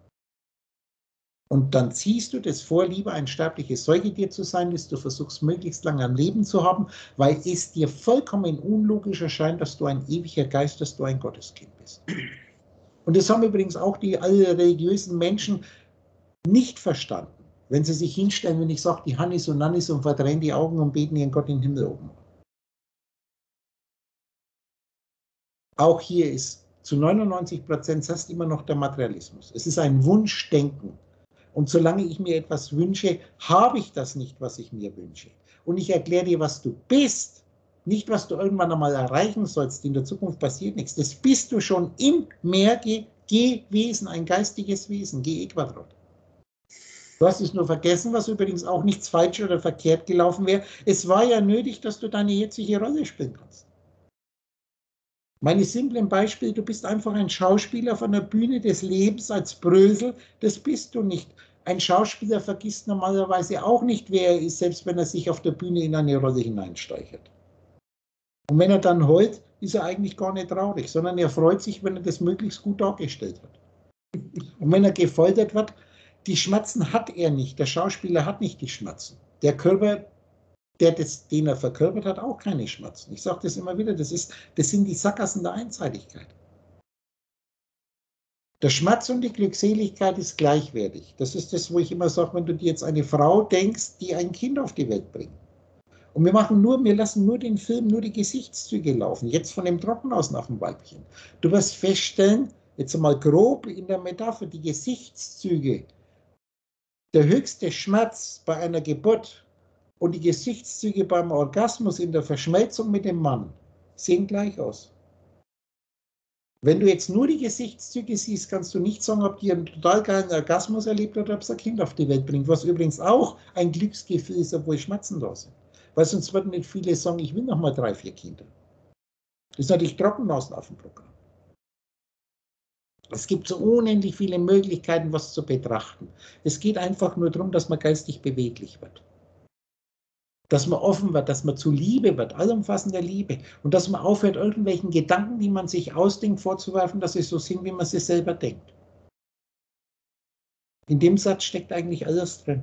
Und dann ziehst du das vor, lieber ein sterbliches Säugetier zu sein, dass du versuchst, möglichst lange am Leben zu haben, weil es dir vollkommen unlogisch erscheint, dass du ein ewiger Geist, dass du ein Gotteskind bist. Und das haben übrigens auch die alle religiösen Menschen nicht verstanden, wenn sie sich hinstellen, wenn ich sage, die Hannis und Nannis und verdrehen die Augen und beten ihren Gott in den Himmel oben. Auch hier ist zu neunundneunzig Prozent fast immer noch der Materialismus. Es ist ein Wunschdenken. Und solange ich mir etwas wünsche, habe ich das nicht, was ich mir wünsche. Und ich erkläre dir, was du bist, nicht, was du irgendwann einmal erreichen sollst. In der Zukunft passiert nichts. Das bist du schon im Meer gewesen, ein geistiges Wesen, G E Quadrat. Du hast es nur vergessen, was übrigens auch nichts falsch oder verkehrt gelaufen wäre. Es war ja nötig, dass du deine jetzige Rolle spielen kannst. Meine simplen Beispiele, du bist einfach ein Schauspieler von der Bühne des Lebens als Brösel, das bist du nicht. Ein Schauspieler vergisst normalerweise auch nicht, wer er ist, selbst wenn er sich auf der Bühne in eine Rolle hineinstreichert. Und wenn er dann heult, ist er eigentlich gar nicht traurig, sondern er freut sich, wenn er das möglichst gut dargestellt hat. Und wenn er gefoltert wird, die Schmerzen hat er nicht, der Schauspieler hat nicht die Schmerzen. Der Körper, der das, den er verkörpert hat, auch keine Schmerzen. Ich sage das immer wieder, das, ist, das sind die Sackgassen der Einseitigkeit. Der Schmerz und die Glückseligkeit ist gleichwertig. Das ist das, wo ich immer sage, wenn du dir jetzt eine Frau denkst, die ein Kind auf die Welt bringt. Und wir machen nur, wir lassen nur den Film, nur die Gesichtszüge laufen. Jetzt von dem Trockenhausen auf dem Weibchen. Du wirst feststellen, jetzt einmal grob in der Metapher, die Gesichtszüge, der höchste Schmerz bei einer Geburt und die Gesichtszüge beim Orgasmus in der Verschmelzung mit dem Mann sehen gleich aus. Wenn du jetzt nur die Gesichtszüge siehst, kannst du nicht sagen, ob die einen total geilen Orgasmus erlebt oder ob es ein Kind auf die Welt bringt, was übrigens auch ein Glücksgefühl ist, obwohl Schmerzen da sind. Weil sonst würden nicht viele sagen, ich will noch mal drei, vier Kinder. Das ist natürlich Trockenhausen auf dem Programm. Es gibt so unendlich viele Möglichkeiten, was zu betrachten. Es geht einfach nur darum, dass man geistig beweglich wird. Dass man offen wird, dass man zu Liebe wird, allumfassender Liebe. Und dass man aufhört, irgendwelchen Gedanken, die man sich ausdenkt, vorzuwerfen, dass sie so sind, wie man sie selber denkt. In dem Satz steckt eigentlich alles drin.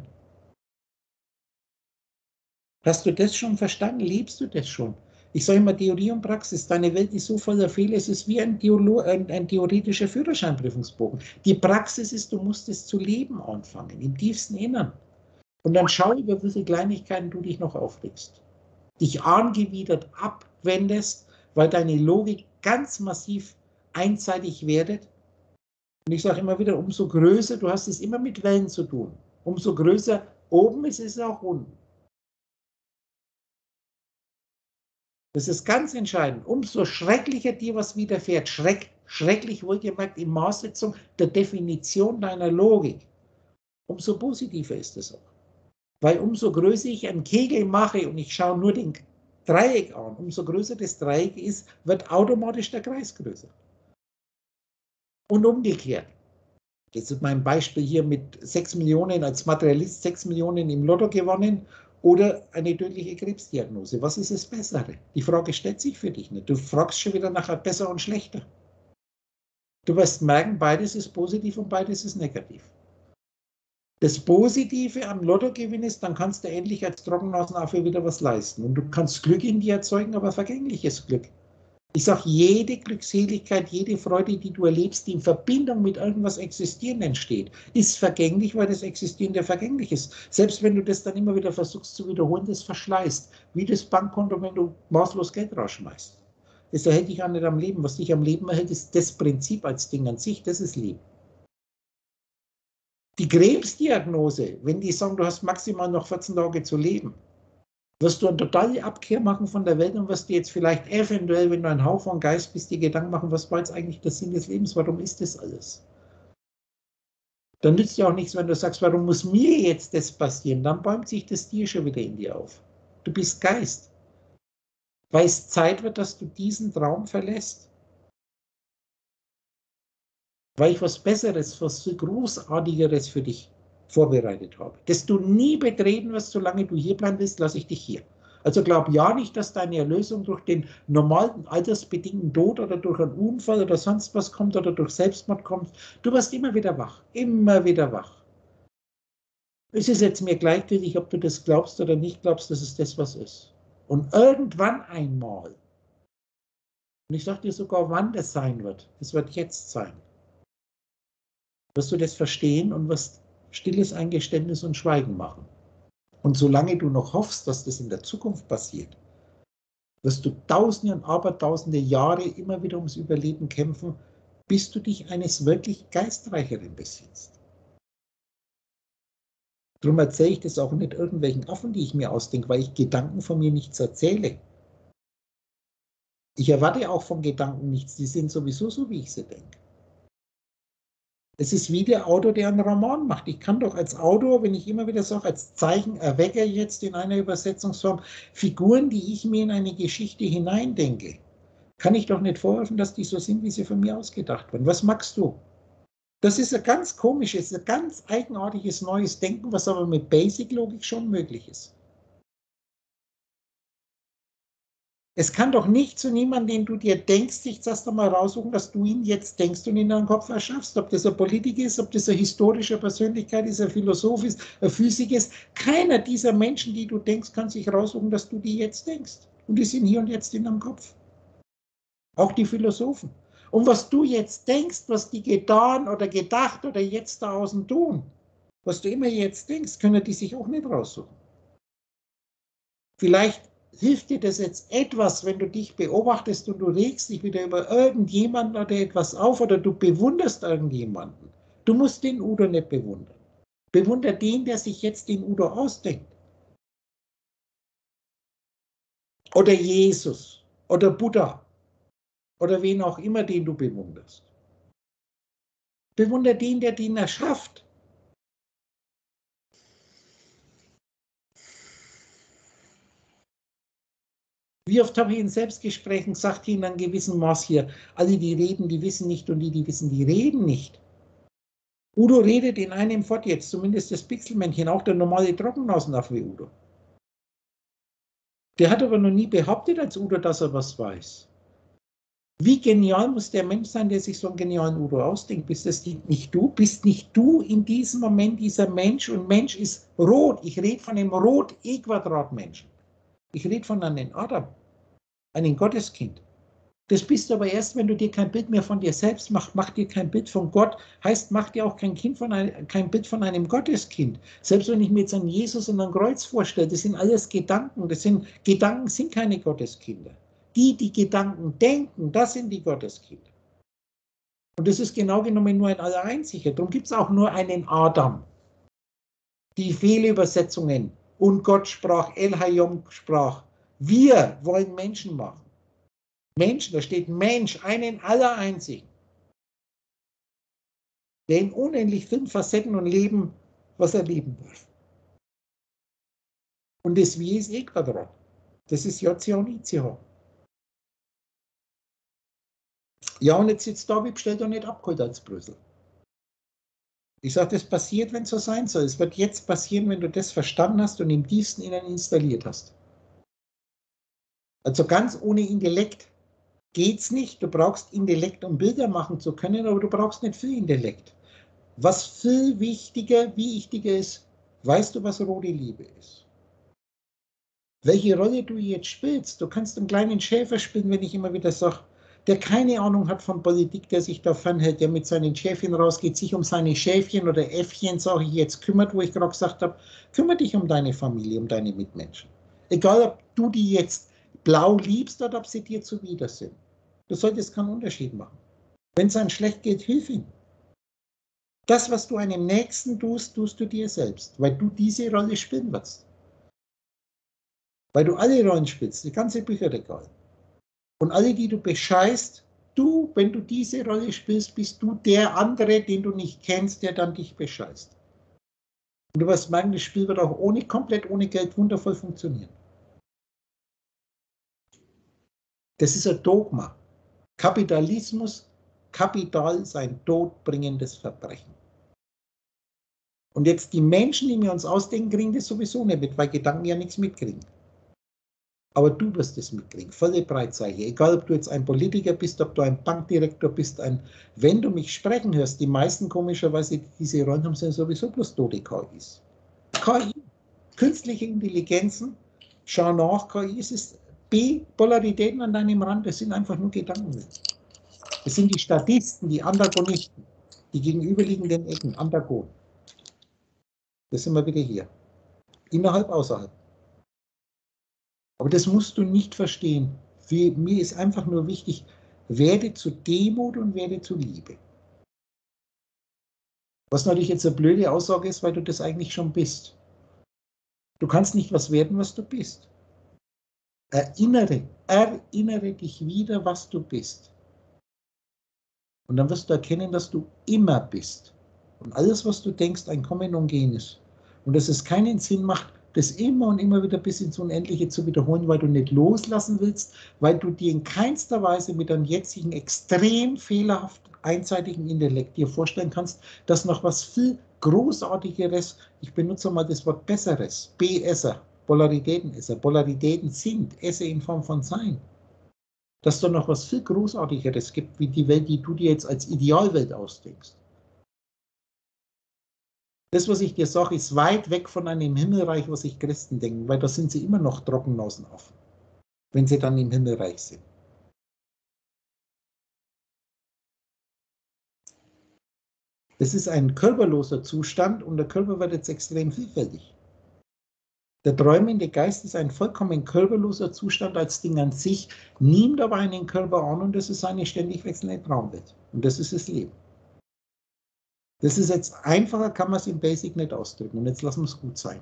Hast du das schon verstanden? Lebst du das schon? Ich sage immer Theorie und Praxis. Deine Welt ist so voller Fehler, es ist wie ein, Theolo ein, ein theoretischer Führerscheinprüfungsbogen. Die Praxis ist, du musst es zu leben anfangen, im tiefsten Innern. Und dann schau, über welche Kleinigkeiten du dich noch aufregst. dich angewidert abwendest, weil deine Logik ganz massiv einseitig werdet. Und ich sage immer wieder, umso größer, du hast es immer mit Wellen zu tun, umso größer oben ist es auch unten. Das ist ganz entscheidend. Umso schrecklicher dir was widerfährt, schreck, schrecklich wohlgemerkt in Maßsetzung der Definition deiner Logik, umso positiver ist es auch. Weil umso größer ich einen Kegel mache und ich schaue nur den Dreieck an, umso größer das Dreieck ist, wird automatisch der Kreis größer. Und umgekehrt. Das ist mein Beispiel hier mit sechs Millionen als Materialist, sechs Millionen im Lotto gewonnen oder eine tödliche Krebsdiagnose. Was ist das Bessere? Die Frage stellt sich für dich nicht. Du fragst schon wieder nachher besser und schlechter. Du wirst merken, beides ist positiv und beides ist negativ. Das Positive am Lottogewinn ist, dann kannst du endlich als Trockennasenaffe wieder was leisten. Und du kannst Glück in dir erzeugen, aber vergängliches Glück. Ich sage, jede Glückseligkeit, jede Freude, die du erlebst, die in Verbindung mit irgendwas Existierendem entsteht, ist vergänglich, weil das Existierende vergänglich ist. Selbst wenn du das dann immer wieder versuchst zu wiederholen, das verschleißt. Wie das Bankkonto, wenn du maßlos Geld rausschmeißt. Das erhält dich auch nicht am Leben. Was dich am Leben erhält, ist das Prinzip als Ding an sich, das ist Leben. Die Krebsdiagnose, wenn die sagen, du hast maximal noch vierzehn Tage zu leben, wirst du eine totale Abkehr machen von der Welt und wirst dir jetzt vielleicht eventuell, wenn du ein Hauch von Geist bist, dir Gedanken machen, was war jetzt eigentlich der Sinn des Lebens, warum ist das alles? Dann nützt ja auch nichts, wenn du sagst, warum muss mir jetzt das passieren? Dann bäumt sich das Tier schon wieder in dir auf. Du bist Geist. Weil es Zeit wird, dass du diesen Traum verlässt. Weil ich was Besseres, was Großartigeres für dich vorbereitet habe. Das du nie betreten wirst, solange du hier bleiben willst, lasse ich dich hier. Also glaub ja nicht, dass deine Erlösung durch den normalen altersbedingten Tod oder durch einen Unfall oder sonst was kommt oder durch Selbstmord kommt. Du wirst immer wieder wach, immer wieder wach. Es ist jetzt mir gleichgültig, ob du das glaubst oder nicht glaubst, dass es das was ist. Und irgendwann einmal, und ich sage dir sogar, wann das sein wird, es wird jetzt sein, wirst du das verstehen und wirst stilles Eingeständnis und Schweigen machen. Und solange du noch hoffst, dass das in der Zukunft passiert, wirst du tausende und abertausende Jahre immer wieder ums Überleben kämpfen, bis du dich eines wirklich Geistreicheren besinnst. Darum erzähle ich das auch nicht irgendwelchen Affen, die ich mir ausdenke, weil ich Gedanken von mir nichts erzähle. Ich erwarte auch von Gedanken nichts, die sind sowieso so, wie ich sie denke. Es ist wie der Autor, der einen Roman macht. Ich kann doch als Autor, wenn ich immer wieder sage, als Zeichenerwecker jetzt in einer Übersetzungsform, Figuren, die ich mir in eine Geschichte hineindenke, kann ich doch nicht vorwerfen, dass die so sind, wie sie von mir ausgedacht werden. Was magst du? Das ist ein ganz komisches, ein ganz eigenartiges neues Denken, was aber mit Basic-Logik schon möglich ist. Es kann doch nicht zu niemandem, den du dir denkst, dich erst einmal raussuchen, dass du ihn jetzt denkst und in deinem Kopf erschaffst. Ob das ein Politiker ist, ob das eine historische Persönlichkeit ist, ein Philosoph ist, ein Physik ist. Keiner dieser Menschen, die du denkst, kann sich raussuchen, dass du die jetzt denkst. Und die sind hier und jetzt in deinem Kopf. Auch die Philosophen. Und was du jetzt denkst, was die getan oder gedacht oder jetzt da außen tun, was du immer jetzt denkst, können die sich auch nicht raussuchen. Vielleicht hilft dir das jetzt etwas, wenn du dich beobachtest und du regst dich wieder über irgendjemanden oder etwas auf oder du bewunderst irgendjemanden. Du musst den Udo nicht bewundern. Bewunder den, der sich jetzt den Udo ausdenkt. Oder Jesus oder Buddha oder wen auch immer, den du bewunderst. Bewunder den, der den erschafft. Wie oft habe ich in Selbstgesprächen gesagt, in einem gewissen Maß hier, alle, die reden, die wissen nicht und die, die wissen, die reden nicht. Udo redet in einem fort jetzt, zumindest das Pixelmännchen, auch der normale Trockennasenaffe wie Udo. Der hat aber noch nie behauptet als Udo, dass er was weiß. Wie genial muss der Mensch sein, der sich so einen genialen Udo ausdenkt? Bist das nicht du? Bist nicht du in diesem Moment dieser Mensch? Und Mensch ist rot. Ich rede von einem Rot-E-Quadrat-Menschen. Ich rede von einem Adam, einem Gotteskind. Das bist du aber erst, wenn du dir kein Bild mehr von dir selbst machst, mach dir kein Bild von Gott, heißt, mach dir auch kein, kind von ein, kein Bild von einem Gotteskind. Selbst wenn ich mir jetzt einen Jesus und ein Kreuz vorstelle, das sind alles Gedanken, das sind, Gedanken sind keine Gotteskinder. Die, die Gedanken denken, das sind die Gotteskinder. Und das ist genau genommen nur ein Allereinziger. Darum gibt es auch nur einen Adam. Die Fehlübersetzungen und Gott sprach, El Hayom sprach, wir wollen Menschen machen. Menschen, da steht Mensch, einen Allereinzigen, der in unendlich vielen Facetten und Leben, was er leben darf. Und das Wie ist E Quadrat. Das ist J C und I C H. Ja, und jetzt sitzt da, wie bestellt er nicht abgeholt als Brüssel. Ich sage, das passiert, wenn es so sein soll. Es wird jetzt passieren, wenn du das verstanden hast und im tiefsten Innern installiert hast. Also ganz ohne Intellekt geht's nicht. Du brauchst Intellekt, um Bilder machen zu können, aber du brauchst nicht viel Intellekt. Was viel wichtiger, wichtiger ist, weißt du, was rote Liebe ist? Welche Rolle du jetzt spielst? Du kannst einen kleinen Schäfer spielen, wenn ich immer wieder sage, der keine Ahnung hat von Politik, der sich da fernhält, der mit seinen Schäfchen rausgeht, sich um seine Schäfchen oder Äffchen, sage ich jetzt, kümmert, wo ich gerade gesagt habe, kümmere dich um deine Familie, um deine Mitmenschen. Egal, ob du die jetzt blau liebst oder ob sie dir zuwider sind. Du solltest keinen Unterschied machen. Wenn es einem schlecht geht, hilf ihm. Das, was du einem Nächsten tust, tust du dir selbst, weil du diese Rolle spielen wirst. Weil du alle Rollen spielst, die ganze Bücherregal. Und alle, die du bescheißt, du, wenn du diese Rolle spielst, bist du der andere, den du nicht kennst, der dann dich bescheißt. Und du wirst merken, das Spiel wird auch ohne, komplett ohne Geld wundervoll funktionieren. Das ist ein Dogma. Kapitalismus, Kapital ist ein todbringendes Verbrechen. Und jetzt die Menschen, die wir uns ausdenken, kriegen das sowieso nicht mit, weil Gedanken ja nichts mitkriegen. Aber du wirst es mitkriegen, volle Breitseite. Egal, ob du jetzt ein Politiker bist, ob du ein Bankdirektor bist, ein, wenn du mich sprechen hörst, die meisten komischerweise, die diese Rollen haben, sind sowieso bloß tote K Is. K I, künstliche Intelligenzen, schau nach, K I, es ist B, Polaritäten an deinem Rand, das sind einfach nur Gedanken. Das sind die Statisten, die Antagonisten, die gegenüberliegenden Ecken, Antagon. Das sind wir wieder hier. Innerhalb, außerhalb. Aber das musst du nicht verstehen. Für, mir ist einfach nur wichtig, werde zu Demut und werde zu Liebe. Was natürlich jetzt eine blöde Aussage ist, weil du das eigentlich schon bist. Du kannst nicht was werden, was du bist. Erinnere, erinnere dich wieder, was du bist. Und dann wirst du erkennen, dass du immer bist. Und alles, was du denkst, ein Kommen und Gehen ist. Und dass es keinen Sinn macht, das immer und immer wieder bis ins Unendliche zu wiederholen, weil du nicht loslassen willst, weil du dir in keinster Weise mit deinem jetzigen extrem fehlerhaft einseitigen Intellekt dir vorstellen kannst, dass noch was viel Großartigeres, ich benutze mal das Wort Besseres, B-Esser, Polaritäten Esser, Polaritäten sind, Esse in Form von Sein, dass da noch was viel Großartigeres gibt, wie die Welt, die du dir jetzt als Idealwelt ausdenkst. Das, was ich dir sage, ist weit weg von einem Himmelreich, was sich Christen denken, weil da sind sie immer noch Trockennasen offen, wenn sie dann im Himmelreich sind. Das ist ein körperloser Zustand und der Körper wird jetzt extrem vielfältig. Der träumende Geist ist ein vollkommen körperloser Zustand als Ding an sich, nimmt aber einen Körper an und das ist eine ständig wechselnde Traumwelt. Und das ist das Leben. Das ist jetzt einfacher, kann man es im Basic nicht ausdrücken. Und jetzt lassen wir es gut sein.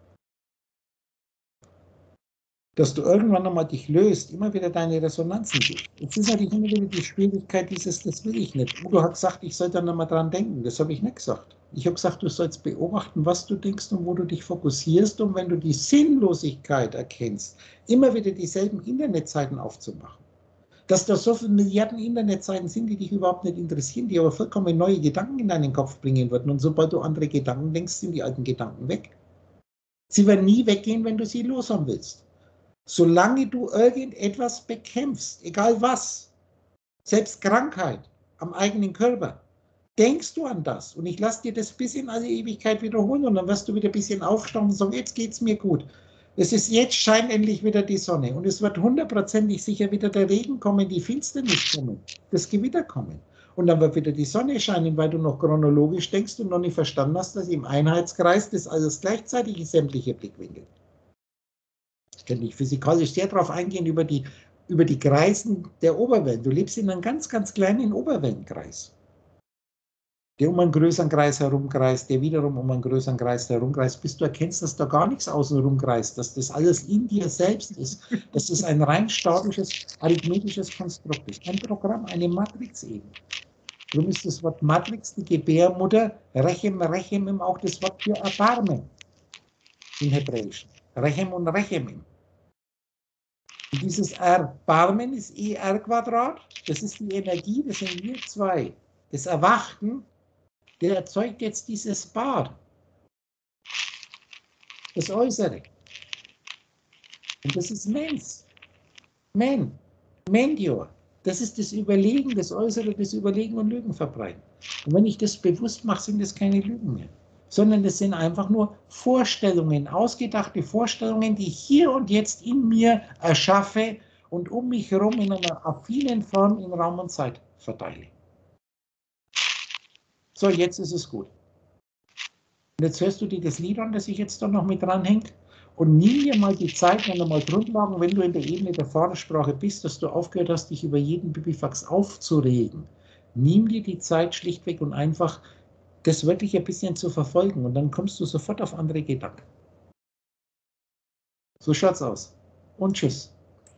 Dass du irgendwann einmal dich löst, immer wieder deine Resonanzen gibst. Jetzt ist natürlich immer wieder die Schwierigkeit dieses, das will ich nicht. Udo hat gesagt, ich soll dann einmal dran denken. Das habe ich nicht gesagt. Ich habe gesagt, du sollst beobachten, was du denkst und wo du dich fokussierst. Und wenn du die Sinnlosigkeit erkennst, immer wieder dieselben Internetseiten aufzumachen. Dass da so viele Milliarden Internetseiten sind, die dich überhaupt nicht interessieren, die aber vollkommen neue Gedanken in deinen Kopf bringen würden. Und sobald du andere Gedanken denkst, sind die alten Gedanken weg. Sie werden nie weggehen, wenn du sie loshaben willst. Solange du irgendetwas bekämpfst, egal was, selbst Krankheit am eigenen Körper, denkst du an das. Und ich lasse dir das bis in alle Ewigkeit wiederholen und dann wirst du wieder ein bisschen aufstaunen und sagen, jetzt geht es mir gut. Es ist jetzt, scheint endlich wieder die Sonne und es wird hundertprozentig sicher wieder der Regen kommen, die Finsternis kommen, das Gewitter kommen. Und dann wird wieder die Sonne scheinen, weil du noch chronologisch denkst und noch nicht verstanden hast, dass im Einheitskreis das alles gleichzeitig ist, sämtliche Blickwinkel. Ich kann nicht physikalisch sehr darauf eingehen, über die, über die Kreisen der Oberwellen. Du lebst in einem ganz, ganz kleinen Oberwellenkreis, der um einen größeren Kreis herumkreist, der wiederum um einen größeren Kreis herumkreist, bis du erkennst, dass da gar nichts außen rumkreist, dass das alles in dir selbst ist, dass das ein rein statisches, arithmetisches Konstrukt ist. Ein Programm, eine Matrix eben. Darum ist das Wort Matrix, die Gebärmutter, Rechem, Rechem, auch das Wort für Erbarmen im Hebräischen. Rechem und Rechemim. Und dieses Erbarmen ist E R Quadrat, das ist die Energie, das sind wir zwei. Das Erwachten, der erzeugt jetzt dieses Bad, das Äußere. Und das ist Mens. Men. Mendior. Das ist das Überlegen, das Äußere, das Überlegen und Lügen verbreiten. Und wenn ich das bewusst mache, sind das keine Lügen mehr, sondern das sind einfach nur Vorstellungen, ausgedachte Vorstellungen, die ich hier und jetzt in mir erschaffe und um mich herum in einer affinen Form in Raum und Zeit verteile. So, jetzt ist es gut. Und jetzt hörst du dir das Lied an, das sich jetzt da noch mit dranhängt. Und nimm dir mal die Zeit, wenn du mal Grundlagen, wenn du in der Ebene der Vordersprache bist, dass du aufgehört hast, dich über jeden Bibifax aufzuregen. Nimm dir die Zeit schlichtweg und einfach das wirklich ein bisschen zu verfolgen. Und dann kommst du sofort auf andere Gedanken. So schaut's aus. Und tschüss.